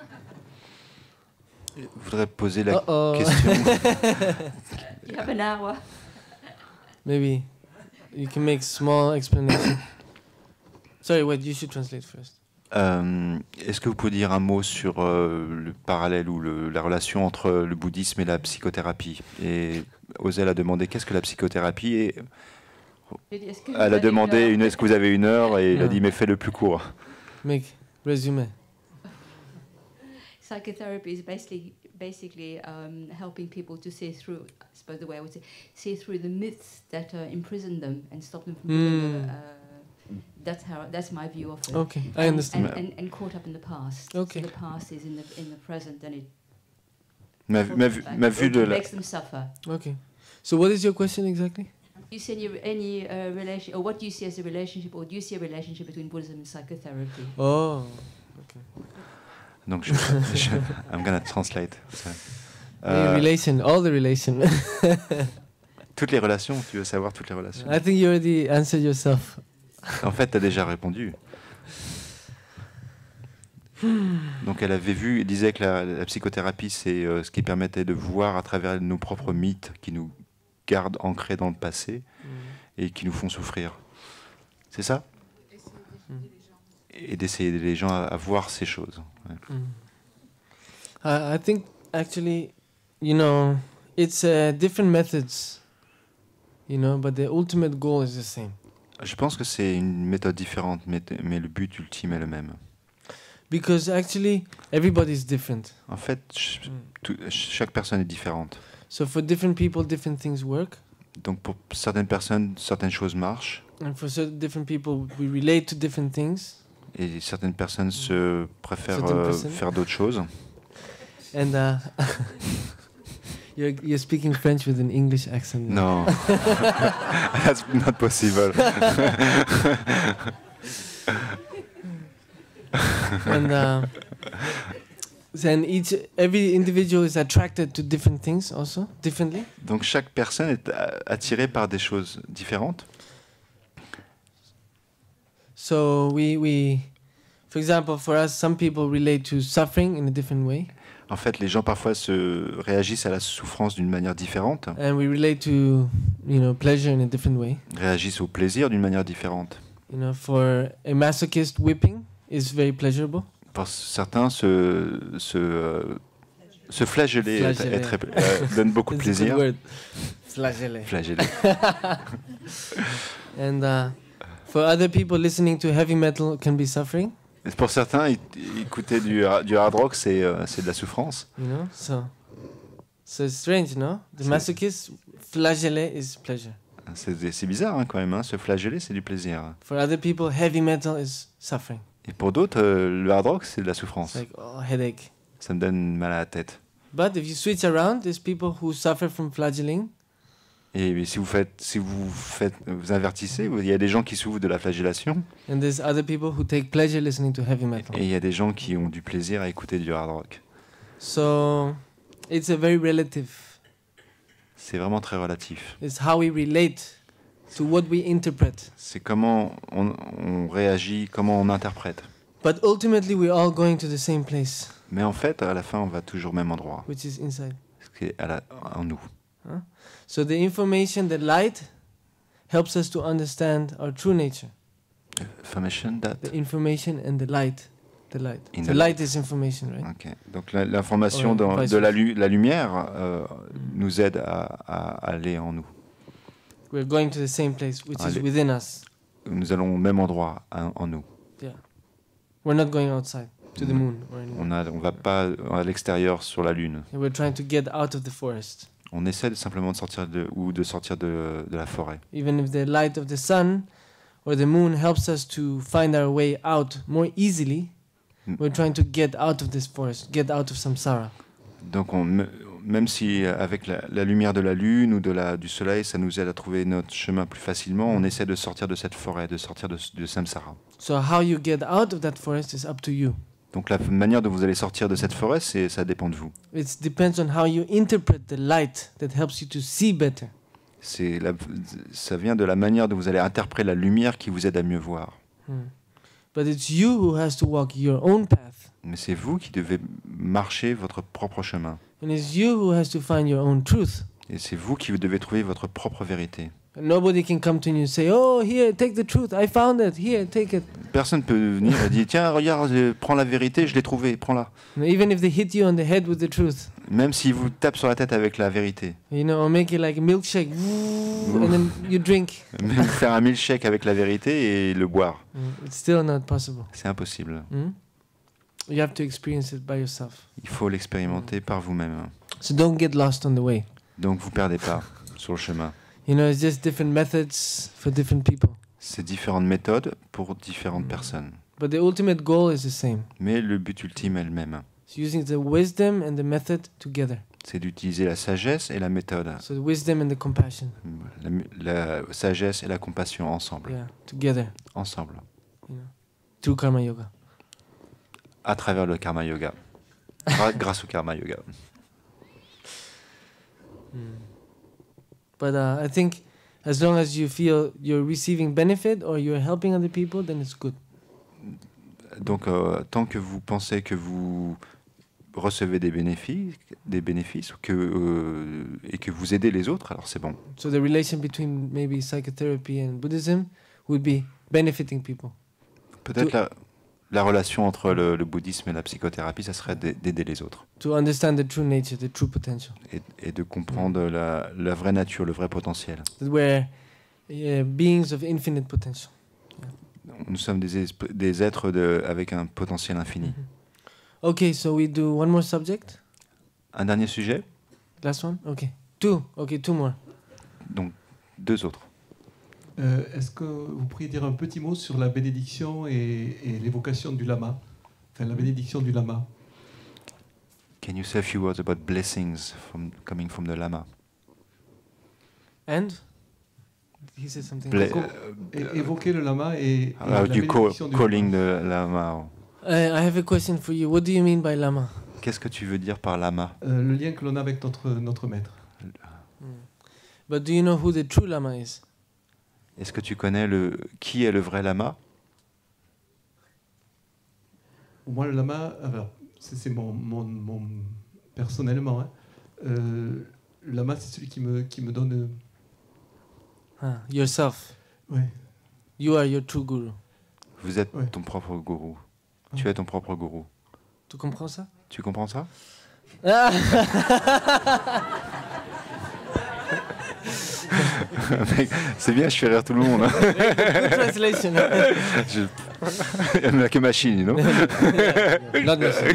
Je voudrais poser la Uh-oh. question. You have an hour. Maybe you can make small explanation. Sorry, wait, you should translate first. Est-ce que vous pouvez dire un mot sur le parallèle ou la relation entre le bouddhisme et la psychothérapie? Et Osel a demandé qu'est-ce que la psychothérapie, et elle a demandé est-ce que vous avez une heure, et il a Non. dit mais fais le plus court. Make resume. Psychotherapy is basically helping people to see through, I suppose the way I would say, see through the myths that imprison them and stop them from being, that's my view of it. Okay, I understand. And caught up in the past. Okay. So the past is in the present, and it Ma vue de la... makes them suffer. Okay. So what is your question exactly? Do you see any relation, or what do you see as a relationship, or do you see a relationship between Buddhism and psychotherapy? Oh, Donc I'm gonna translate. the relation, all the relation. Toutes les relations, tu veux savoir toutes les relations? I think you already answered yourself. En fait, tu as déjà répondu. Donc elle disait que la psychothérapie, c'est ce qui permettait de voir à travers nos propres mythes qui nous gardent ancrés dans le passé et qui nous font souffrir. C'est ça? Et d'essayer d'aider les gens à voir ces choses. Ouais. I think actually, you know, it's different methods, you know, but the ultimate goal is the same. Je pense que c'est une méthode différente, mais le but ultime est le même. Because actually, everybody's different. En fait, chaque personne est différente. So for different people, different things work. Donc pour certaines personnes, certaines choses marchent. And for different people, we relate to different things. Et certaines personnes préfèrent Certaines personnes. faire d'autres choses. And you're speaking French with an English accent. No, that's not possible. And then every individual is attracted to different things also, differently. Donc chaque personne est attirée par des choses différentes. So for example, for us, some people relate to suffering in a different way. En fait, les gens parfois réagissent à la souffrance d'une manière différente, And we relate to, pleasure in a different way. réagissent au plaisir d'une manière différente. For a masochist, whipping is very pleasurable. Pour certains, se flageller donne beaucoup de It's a good plaisir. word. Flageller. Flageller. And for other people, listening to heavy metal can be suffering. Et pour certains, écouter du hard rock, c'est de la souffrance. You know, so it's strange, no? The masochist flageller is pleasure. C'est bizarre hein, quand même, hein. Se flageller, c'est du plaisir. For other people, heavy metal is suffering. Et pour d'autres, le hard rock, c'est de la souffrance. It's like headache. Ça me donne mal à la tête. But if you switch around, there's people who suffer from flagelling. Et si vous invertissez, il y a des gens qui souffrent de la flagellation. And there's other people who take pleasure listening to heavy metal. Et il y a des gens qui ont du plaisir à écouter du hard rock. So it's a very relative. C'est vraiment très relatif. It's how we relate to what we interpret. C'est comment on réagit, comment on interprète. But ultimately, we're all going to the same place, Mais en fait, à la fin, on va toujours au même endroit, which is inside. ce qui est en nous. So the information, the light, helps us to understand our true nature. Information that. The information and the light. The light. In The the light is information, right? Ok. Donc l'information Ouais, de la lumière nous aide à aller en nous. We're going to the same place, which is Allez. within us. Nous allons au même endroit en nous. Yeah. We're not going outside to the moon or anywhere. On va pas à l'extérieur sur la lune. And we're trying to get out of the forest. On essaie simplement de sortir de la forêt. Even if the light of the sun or the moon helps us to find our way out more easily, we're trying to get out of this forest, get out of samsara. Donc même si avec la lumière de la lune ou du soleil, ça nous aide à trouver notre chemin plus facilement, on essaie de sortir de cette forêt, de sortir de samsara. So how you get out of that forest is up to you. Donc la manière dont vous allez sortir de cette forêt, ça dépend de vous. It depends on how you interpret the light that helps you to see better. Ça vient de la manière dont vous allez interpréter la lumière qui vous aide à mieux voir. But it's you who has to walk your own path. Mais c'est vous qui devez marcher votre propre chemin. And it's you who has to find your own truth. Et c'est vous qui devez trouver votre propre vérité. And nobody can come to you and say, "Oh, here, take the truth. I found it. Here, take it." Personne peut venir et dire tiens, regarde, prends la vérité, je l'ai trouvée, prends-la. And even if they hit you on the head with the truth, Même s'ils vous tapent sur la tête avec la vérité. you know, or make it like a milkshake, and then you drink. Même faire un milkshake avec la vérité et le boire. It's still not possible. C'est impossible. You have to experience it by yourself. Il faut l'expérimenter par vous-même. So don't get lost on the way. Donc vous perdez pas sur le chemin. You know, it's just different methods for different people. C'est différentes méthodes pour différentes personnes. But the ultimate goal is the same. Mais le but ultime est le même. It's using the wisdom and the method together. C'est d'utiliser la sagesse et la méthode. So the wisdom and the compassion. La sagesse et la compassion ensemble. Yeah, together. Ensemble. You know, through karma yoga. À travers le karma yoga. Grâce au karma yoga. But I think as long as you feel you're receiving benefit or you're helping other people, then it's good. Donc, tant que vous pensez que vous recevez des bénéfices et que vous aidez les autres, alors c'est bon. So the relation between maybe psychotherapy and Buddhism would be benefiting people. Peut-être la relation entre le bouddhisme et la psychothérapie, ça serait d'aider les autres. To understand the true nature, the true potential. Et de comprendre la vraie nature, le vrai potentiel. That we're beings of infinite potential. Nous sommes des êtres avec un potentiel infini. Okay, so we do one more subject. Un dernier sujet, Last one? Okay. Two. Okay, two more. donc 2 autres. Est-ce que vous pourriez dire un petit mot sur la bénédiction et l'évocation du lama, enfin la bénédiction du lama? Can you say a few words about blessings coming from the Lama? And? He said something. Évoquer le lama et How la do you bénédiction du calling lama. the Lama? I have a question for you. What do you mean by lama? Qu'est-ce que tu veux dire par Lama? Le lien que l'on a avec notre maître. But do you know who the true lama is? Est-ce que tu connais qui est le vrai Lama? Pour moi, le lama, alors, c'est mon personnellement, hein, le lama, c'est celui qui me donne. Yourself. Ouais. You are your true guru. Vous êtes Ouais. ton propre gourou. Tu es ton propre gourou. Tu comprends ça? Tu comprends ça? Ah. Mec, c'est bien, je fais rire tout le monde. Hein. Good translation. Like a machine, you know? Not machine.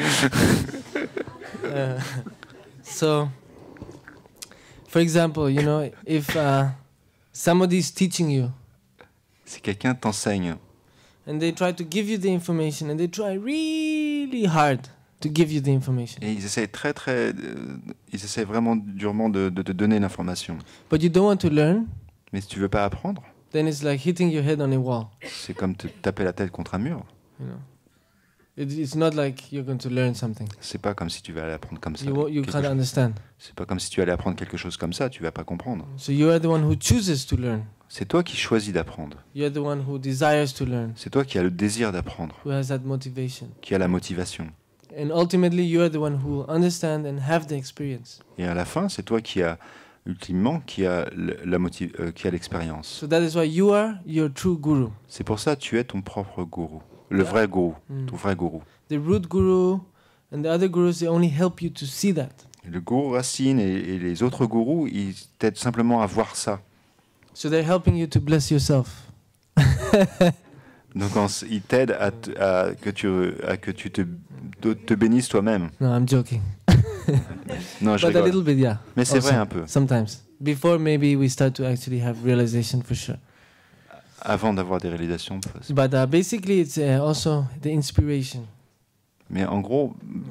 So, for example, you know, if somebody is teaching you, Si quelqu'un t'enseigne and they try to give you the information, and they try really hard to give you the information, et ils essaient vraiment durement de te donner l'information. but you don't want to learn, Mais si tu veux pas apprendre, then it's like hitting your head on a wall. c'est comme te taper la tête contre un mur. You know, it's not like you're going to learn something. C'est pas comme si tu vas aller apprendre comme ça. You quelque can't chose. understand. C'est pas comme si tu allais apprendre quelque chose comme ça, tu vas pas comprendre. So you are the one who chooses to learn. C'est toi qui choisis d'apprendre. You are the one who desires to learn, C'est toi qui as le désir d'apprendre, who has that motivation. qui a la motivation. And ultimately, you are the one who will understand and have the experience. Et à la fin, c'est toi qui a ultimement qui a qui a l'expérience. So that is why you are your true guru. C'est pour ça que tu es ton propre gourou, le vrai gourou, ton vrai gourou. The root guru and the other gurus, they only help you to see that. Le gourou Racine et les autres gourous, ils t'aident simplement à voir ça. So they're helping you to bless yourself. Donc ils t'aident à que tu te bénisses toi-même. No, I'm joking. Non, je But a rigole. little bit, yeah. Mais c'est Also, vrai un peu. Sometimes. Before maybe we start to actually have realization for sure. Avant d'avoir des réalisations. But basically, it's also the inspiration. Mais en gros,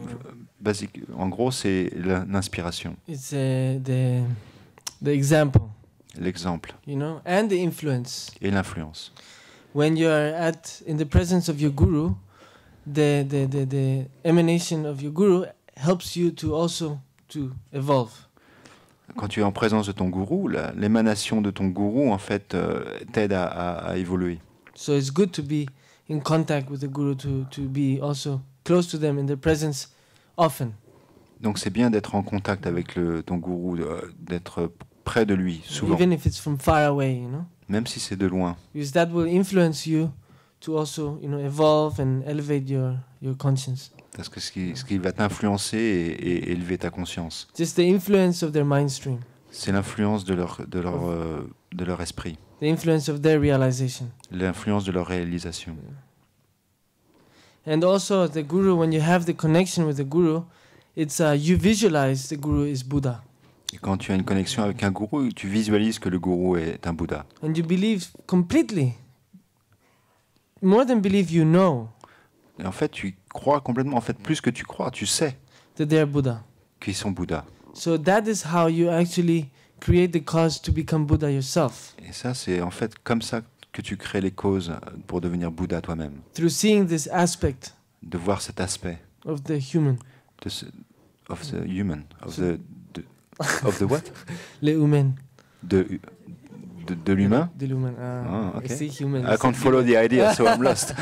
c'est l'inspiration, It's the example, l'exemple you know, and the influence. et l'influence. When you are in the presence of your guru, the emanation of your guru helps you to also to evolve. Quand tu es en présence de ton gourou, l'émanation de ton gourou en fait t'aide à évoluer. So it's good to be in contact with the guru, to be also close to them in their presence often. Donc c'est bien d'être en contact avec ton gourou, d'être près de lui souvent, Even if it's from far away, you know, même si c'est de loin, because that will influence you to also, you know, evolve and elevate your conscience. parce que ce qui va t'influencer et élever ta conscience, Just the influence of their mind stream, c'est l'influence de leur esprit, the influence of their realization. l'influence de leur réalisation. And also the guru, when you have the connection with the guru, it's you visualize the guru is Buddha. Et quand tu as une connexion avec un gourou, tu visualises que le gourou est un Bouddha. And you believe completely. More than believe, you know Et en fait, tu crois complètement. En fait, plus que tu crois, tu sais that they are Buddha. qu'ils sont Bouddha. So that is how you actually create the cause to become Buddha yourself. Et ça, c'est en fait comme ça que tu crées les causes pour devenir Bouddha toi-même. Through seeing this aspect De voir cet aspect of the human. of the human, of the what? Le humain. De l'humain. De l'humain. Ah, okay. I see human. I can't follow the idea, so I'm lost.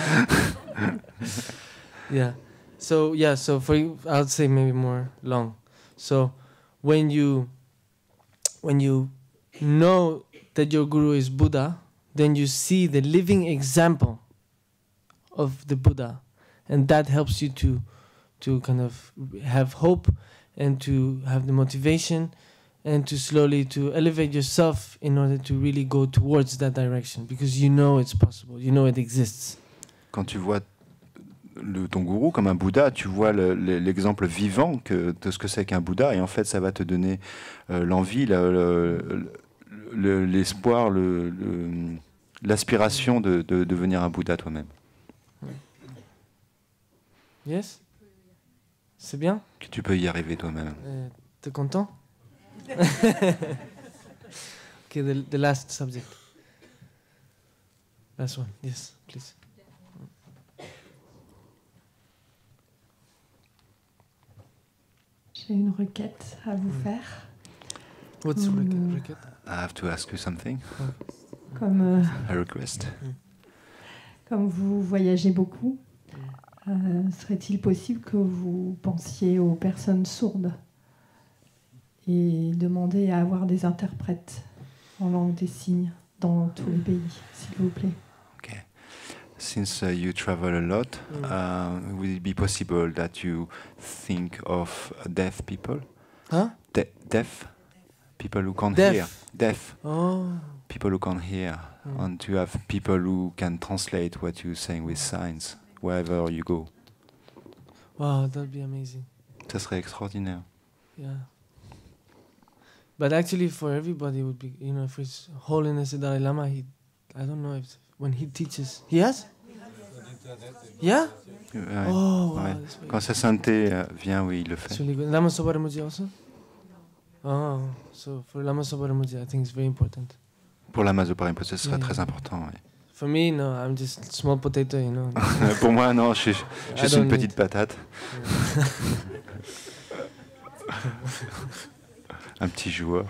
Yeah. So for you, I'll say maybe more long. So when you know that your guru is Buddha, then you see the living example of the Buddha, and that helps you to kind of have hope and to have the motivation and to slowly to elevate yourself in order to really go towards that direction, because you know it's possible, you know it exists. Quand tu vois ton gourou comme un Bouddha, tu vois l'exemple vivant de ce que c'est qu'un Bouddha, et en fait ça va te donner l'envie, l'espoir, l'aspiration de devenir un Bouddha toi-même. Yes? C'est bien? Que tu peux y arriver toi-même. T'es content? Okay, the last subject. Last one, yes, please. J'ai une requête à vous faire. What's requête? I have to ask you something. Comme, A request. comme vous voyagez beaucoup, serait-il possible que vous pensiez aux personnes sourdes et demandez à avoir des interprètes en langue des signes dans tous les pays, s'il vous plaît? Okay. Since you travel a lot, will it be possible that you think of deaf people? Huh? Deaf people who can't Deaf. hear. Deaf Oh. people who can't hear, and to have people who can translate what you're saying with signs wherever you go. Wow, that'd be amazing. Ça serait extraordinaire. Yeah. But actually, for everybody, it would be, for His Holiness the Dalai Lama, I don't know if when he teaches, he has? Yeah? Ouais, Oh, wow. ouais. That's very Quand sa sainteté vient, oui, il le It's fait. really good. Lama Sobaramuji also? Oh, so for Lama Sobaramuji, I think it's very important. Pour la Masoparimpo, ce serait Yeah. très important. Ouais. For me, no, I'm just small potato, Pour moi, non, je suis juste don't une petite patate. Un petit joueur.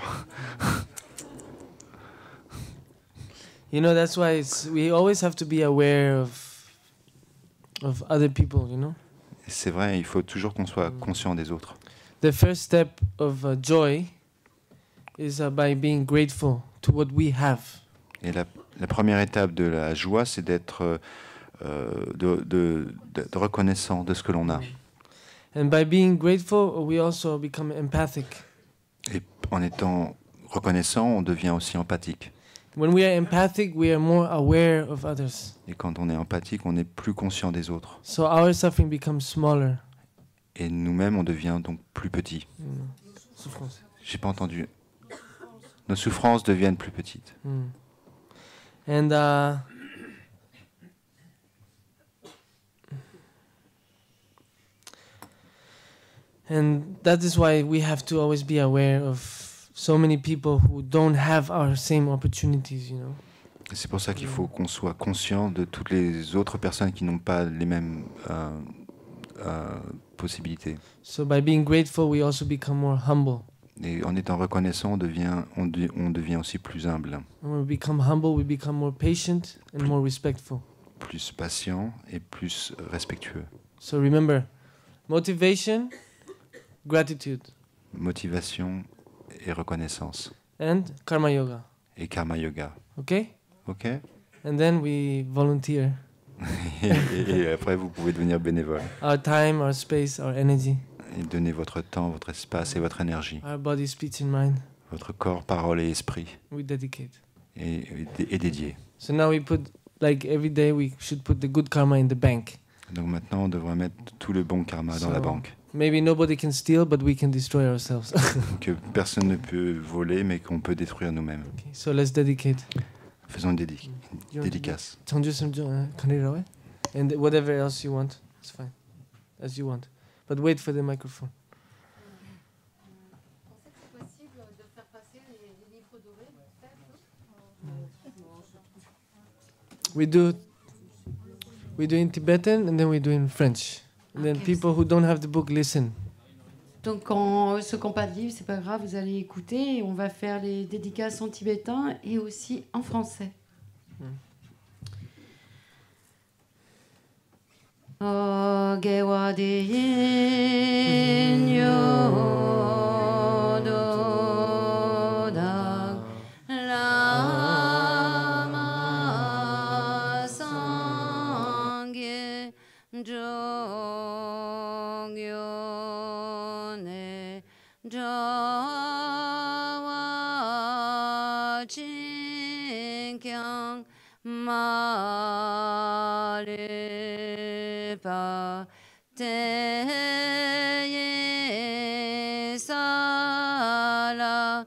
That's why we always have to be aware of other people, Et c'est vrai, il faut toujours qu'on soit conscient des autres. The first step of joy is by being grateful to what we have. Et la première étape de la joie, c'est d'être de reconnaissant de ce que l'on a. And by being grateful, we also become empathic. Et en étant reconnaissant, on devient aussi empathique. When we are empathic, we are more aware of others. Et quand on est empathique, on est plus conscient des autres. So our suffering becomes smaller. Et nous-mêmes, on devient donc plus petits. Souffrance. J'ai pas entendu. Nos souffrances deviennent plus petites. And that is why we have to always be aware of so many people who don't have our same opportunities, Et c'est pour ça qu'il faut qu'on soit conscient de toutes les autres personnes qui n'ont pas les mêmes possibilités. So by being grateful, we also become more humble. Et en étant reconnaissant, on devient aussi plus humble, When we become humble, we become more patient and more respectful. plus patient et plus respectueux. So remember, motivation, gratitude, Motivation et reconnaissance. and karma yoga. Et karma yoga. Okay? Ok. And then we volunteer et après, vous pouvez devenir bénévole. our time, our space, our energy, Et donner votre temps, votre espace et votre énergie. our body, speech, and mind. Votre corps, parole et esprit. We dedicate. Et dédié. So now we put, like every day, we should put the good karma in the bank. Donc maintenant, on devrait mettre tout le bon karma dans la banque. Maybe nobody can steal, but we can destroy ourselves. Que personne ne peut voler, mais qu'on peut détruire nous-mêmes. Okay, so let's dedicate. Faisons une You want to dédicace. Chanju Samjo, Kanirawe? And whatever else you want, it's fine. As you want. But wait for the microphone. Pensez que c'est possible de faire passer les livres dorés, We do in Tibetan and then we do in French. And then Okay. people who don't have the book listen. Donc, ceux qui n'ont pas de livre, c'est pas grave, vous allez écouter. Et on va faire les dédicaces en tibétain et aussi en français. Oh, gewa de yin yo do da lama sangye jong yo ne jawa chin kyang ma le pa te ye sa la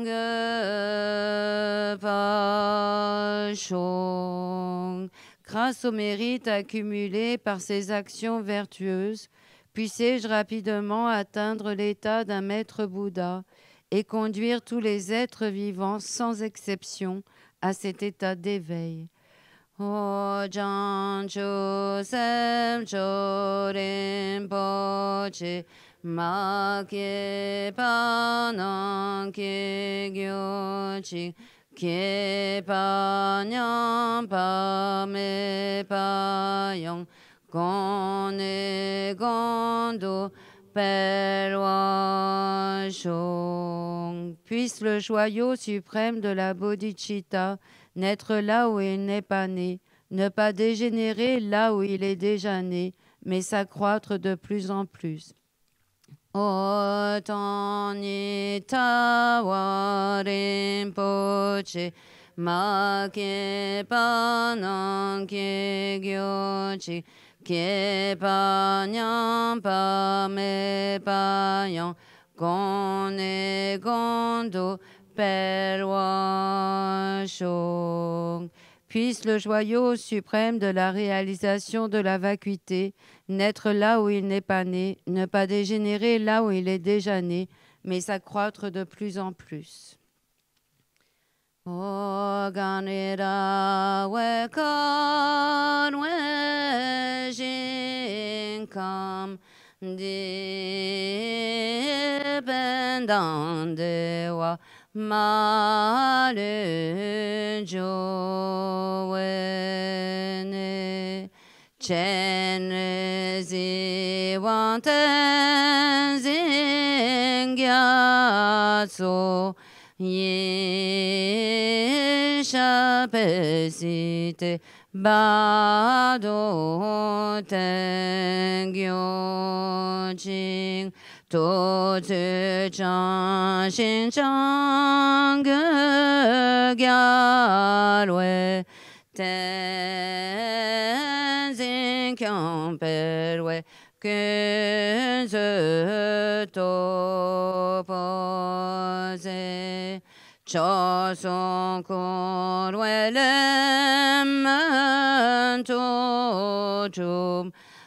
ge pa shong. Grâce au mérite accumulé par ces actions vertueuses, puissé-je rapidement atteindre l'état d'un maître Bouddha et conduire tous les êtres vivants sans exception à cet état d'éveil. Oh, Jan Cho Sem Cho Rinpoche, Ma Kye Pa Nan Kye Gyo Chi, Kye Pa Nyam Pa Me Pa Yong, Gon E Gondo Pelwa Shong. Puisse le joyau suprême de la bodhicitta naître là où il n'est pas né, ne pas dégénérer là où il est déjà né, mais s'accroître de plus en plus. Otani tawa rinpoche, ma ke panan ke gyochi, ke pa nyam pa me pa yang, gone gondo perwa shong. Puisse le joyau suprême de la réalisation de la vacuité naître là où il n'est pas né, ne pas dégénérer là où il est déjà né, mais s'accroître de plus en plus. Oganira wekon wejinkam dipendandewa malujowene chenrezi wanten zingyatso yishapesite bado tengyojing to tsu chan shin chan ge gyalwe ten zin kyang perwe kun se to pose cho son korwe lem to chum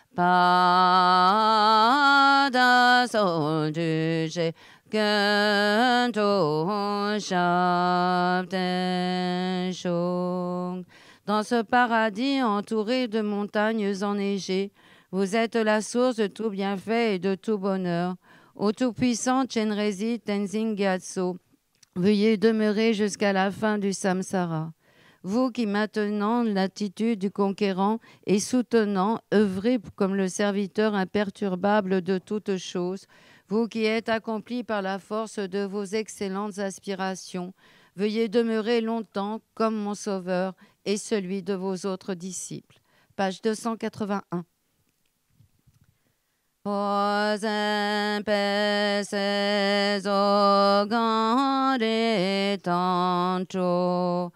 pa da sol du je gen to shab den shong. Dans ce paradis entouré de montagnes enneigées, vous êtes la source de tout bienfait et de tout bonheur. Ô Tout-Puissant Chenrezi Tenzin Gyatso, veuillez demeurer jusqu'à la fin du samsara. Vous qui maintenant l'attitude du conquérant et soutenant, œuvrez comme le serviteur imperturbable de toutes choses, vous qui êtes accompli par la force de vos excellentes aspirations, veuillez demeurer longtemps comme mon sauveur et celui de vos autres disciples. Page 281. Ozen pese zogare tancho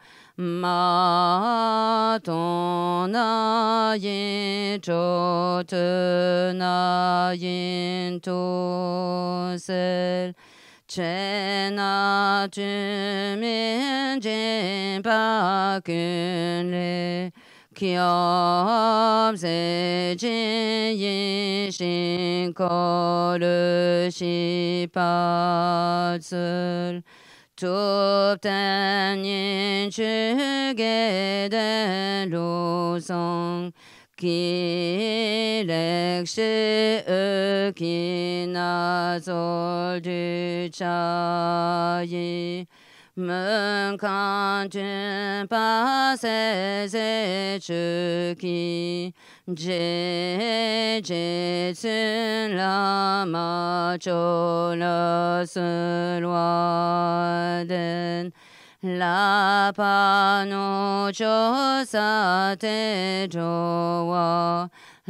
ma tona yin cho te na yin to sel chena tu min jin pa kun le Kyab se jin yin shin ko le shi pa tsul tup tan yin chu ge den lu song ki lek shi e ki na zol du cha yi men kan tun pa se se chu ki je tsun la ma cho la se loi den la pa no cho sa te jo wa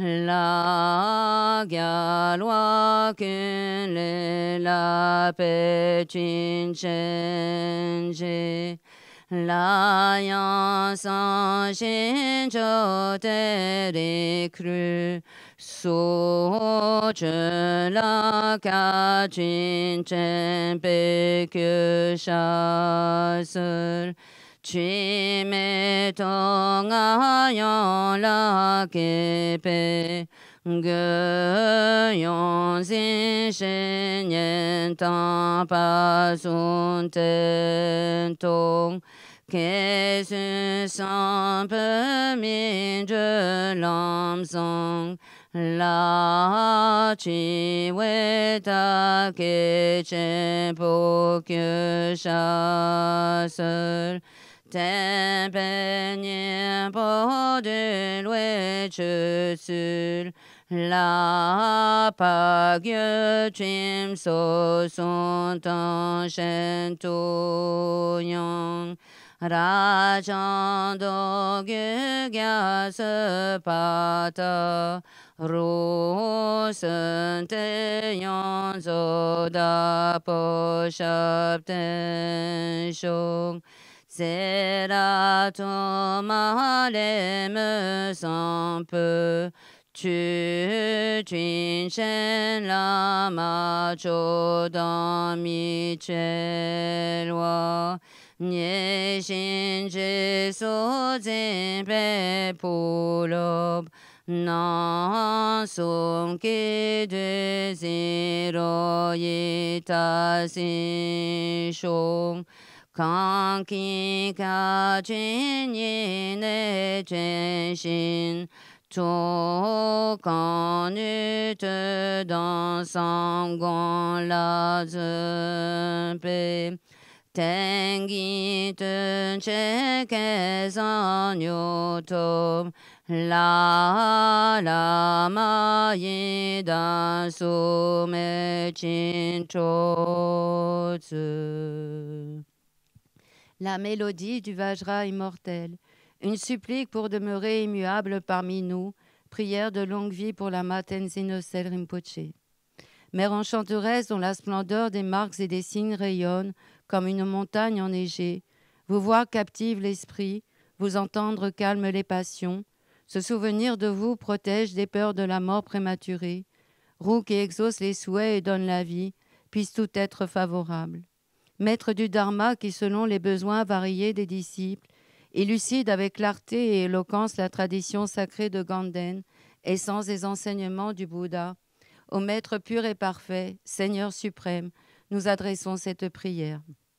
la gya loi kun le la pe chin chen je la yan san shin cho te re cru so che la ka chin chen pe que sha sur chi me tong a yon la ke pe ge yon zin shen yen tan pa sun ten tong que ce sang peu min de l'âme sang la chi we ta ke chen po que chasseur ten peigné po de l'oué che sur la pague trim so son tan chen to yang Rajando gyas pata Rosente yonzo da poshapten shong Serato mahale me sans peu Tu shen la ma chodan mi chelwa Nye shin je so zin pe pulob Na sum ki de zero yita sin shong Kan ki ka jin yin ne jen shin To kan ute dans sangon la zun pe Tengi te cheke zan yotom La ma yi dan su me chin chotsu. La mélodie du Vajra immortel. Une supplique pour demeurer immuable parmi nous. Prière de longue vie pour la Tenzin Nosel Rinpoché. Mère enchanteresse dont la splendeur des marques et des signes rayonne comme une montagne enneigée. Vous voir captive l'esprit, vous entendre calme les passions. Ce souvenir de vous protège des peurs de la mort prématurée. Roue qui exauce les souhaits et donne la vie, puisse tout être favorable. Maître du Dharma qui, selon les besoins variés des disciples, élucide avec clarté et éloquence la tradition sacrée de Ganden, essence des enseignements du Bouddha. Ô Maître pur et parfait, Seigneur suprême, nous adressons cette prière.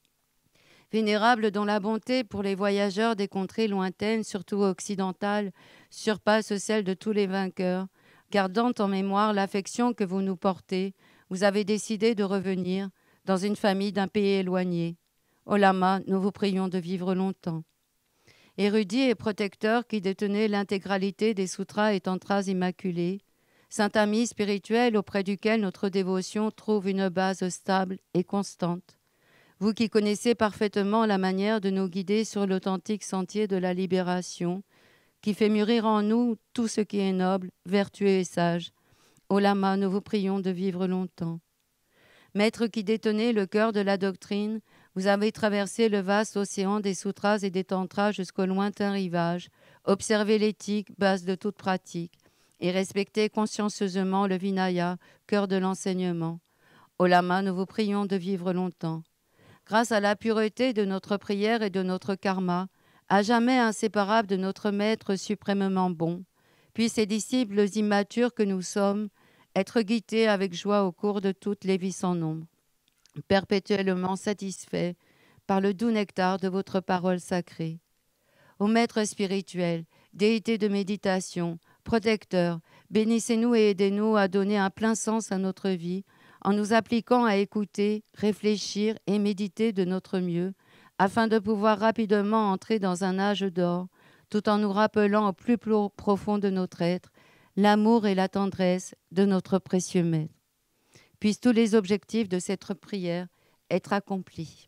Vénérable dont la bonté pour les voyageurs des contrées lointaines, surtout occidentales, surpasse celle de tous les vainqueurs, gardant en mémoire l'affection que vous nous portez, vous avez décidé de revenir dans une famille d'un pays éloigné. Ô Lama, nous vous prions de vivre longtemps. Érudit et protecteur qui détenait l'intégralité des sutras et tantras immaculés, saint ami spirituel auprès duquel notre dévotion trouve une base stable et constante. Vous qui connaissez parfaitement la manière de nous guider sur l'authentique sentier de la libération, qui fait mûrir en nous tout ce qui est noble, vertueux et sage. Ô Lama, nous vous prions de vivre longtemps. Maître qui détenez le cœur de la doctrine, vous avez traversé le vaste océan des sutras et des tantras jusqu'au lointain rivage, observé l'éthique, base de toute pratique, et respecté consciencieusement le Vinaya, cœur de l'enseignement. Ô Lama, nous vous prions de vivre longtemps. Grâce à la pureté de notre prière et de notre karma, à jamais inséparables de notre Maître suprêmement bon, puis ses disciples immatures que nous sommes, être guidés avec joie au cours de toutes les vies sans nombre, perpétuellement satisfaits par le doux nectar de votre parole sacrée. Ô Maître spirituel, déité de méditation, protecteur, bénissez-nous et aidez-nous à donner un plein sens à notre vie, en nous appliquant à écouter, réfléchir et méditer de notre mieux, afin de pouvoir rapidement entrer dans un âge d'or, tout en nous rappelant au plus profond de notre être l'amour et la tendresse de notre précieux Maître. Puissent tous les objectifs de cette prière être accomplis.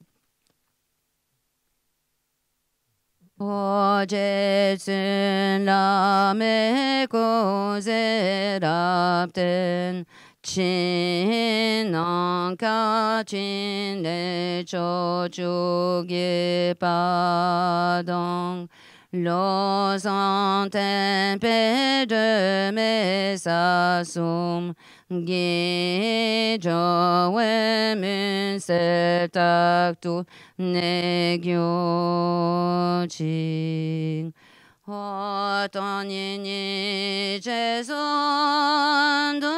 Ojetsun lame koze rapten Chin anka chin le chochu ge padong Lo santen pe de me sasum Ge jo we mun se tak tu ne gyo ching Ho ton yin ni je son do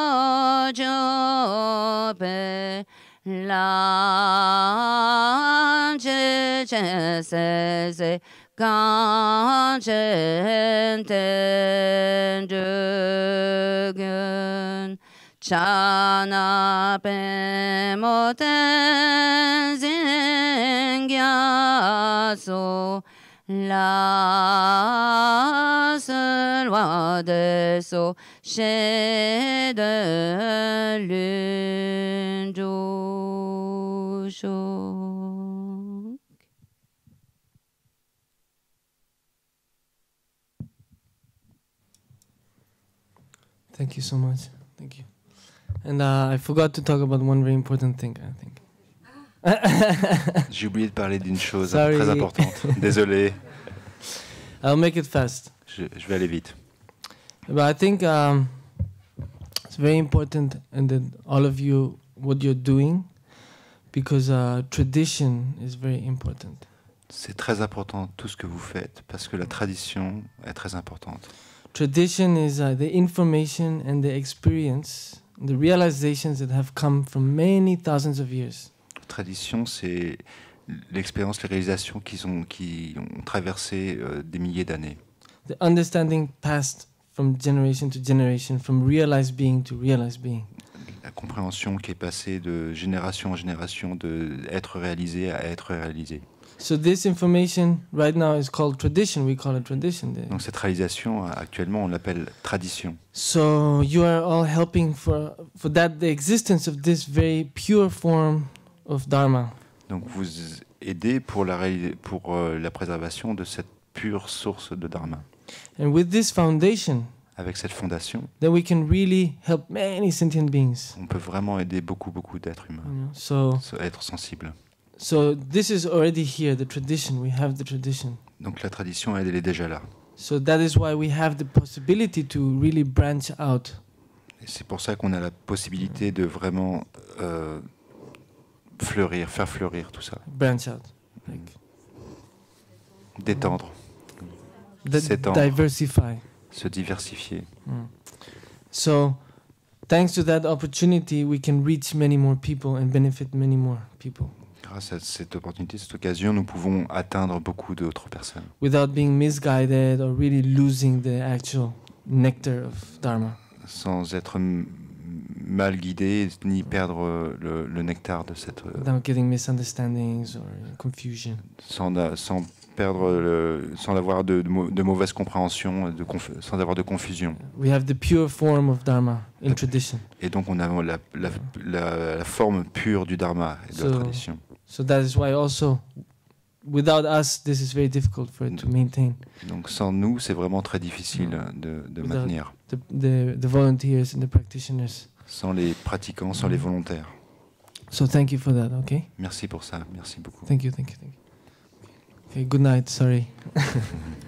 jo pe la je se se Quand j'entends de gun, chana pe moten zingyaso, la seule loi de so, chez de l'une Thank you so much. Thank you. And I forgot to talk about one very important thing, I think. J'ai oublié de parler d'une chose Sorry. très importante. Désolé, I'll make it fast. je vais aller vite. But I think it's very important, and that all of you, what you're doing, because tradition is very important. C'est très important tout ce que vous faites parce que la tradition est très importante. Tradition is the information and the experience, the realizations that have come from many thousands of years. Tradition, c'est l'expérience, les réalisations qui ont traversé des milliers d'années. The understanding passed from generation to generation, from realized being to realized being. La compréhension qui est passée de génération en génération, de être réalisé à être réalisé. So this information right now is called tradition. We call it tradition. Donc cette réalisation, actuellement, on l'appelle tradition. So you are all helping for that, the existence of this very pure form of Dharma. Donc vous aidez pour la préservation de cette pure source de Dharma. And with this foundation, Avec cette fondation, then we can really help many sentient beings. on peut vraiment aider beaucoup d'êtres humains, So être sensibles. this is already here, the tradition. We have the tradition. Donc la tradition, elle est déjà là. So that is why we have the possibility to really branch out. Et c'est pour ça qu'on a la possibilité de vraiment faire fleurir tout ça. Branch out. Like, D'étendre, the diversify. se diversifier. So thanks to that opportunity, we can reach many more people and benefit many more people. Grâce à cette opportunité, cette occasion, nous pouvons atteindre beaucoup d'autres personnes. Without being misguided or really losing the actual nectar of Dharma. Sans être mal guidé, ni perdre le nectar de cette... Without getting misunderstandings or confusion. sans avoir de mauvaises compréhensions, sans avoir de confusion. We have the pure form of Dharma in tradition. Et donc on a la forme pure du Dharma et de la tradition. So that is why also, without us, this is very difficult for it to maintain. Donc sans nous, c'est vraiment très difficile de maintenir. The volunteers and the practitioners. Sans les pratiquants, sans les volontaires. So thank you for that, okay? Merci pour ça, merci beaucoup. Thank you. Okay, good night, sorry.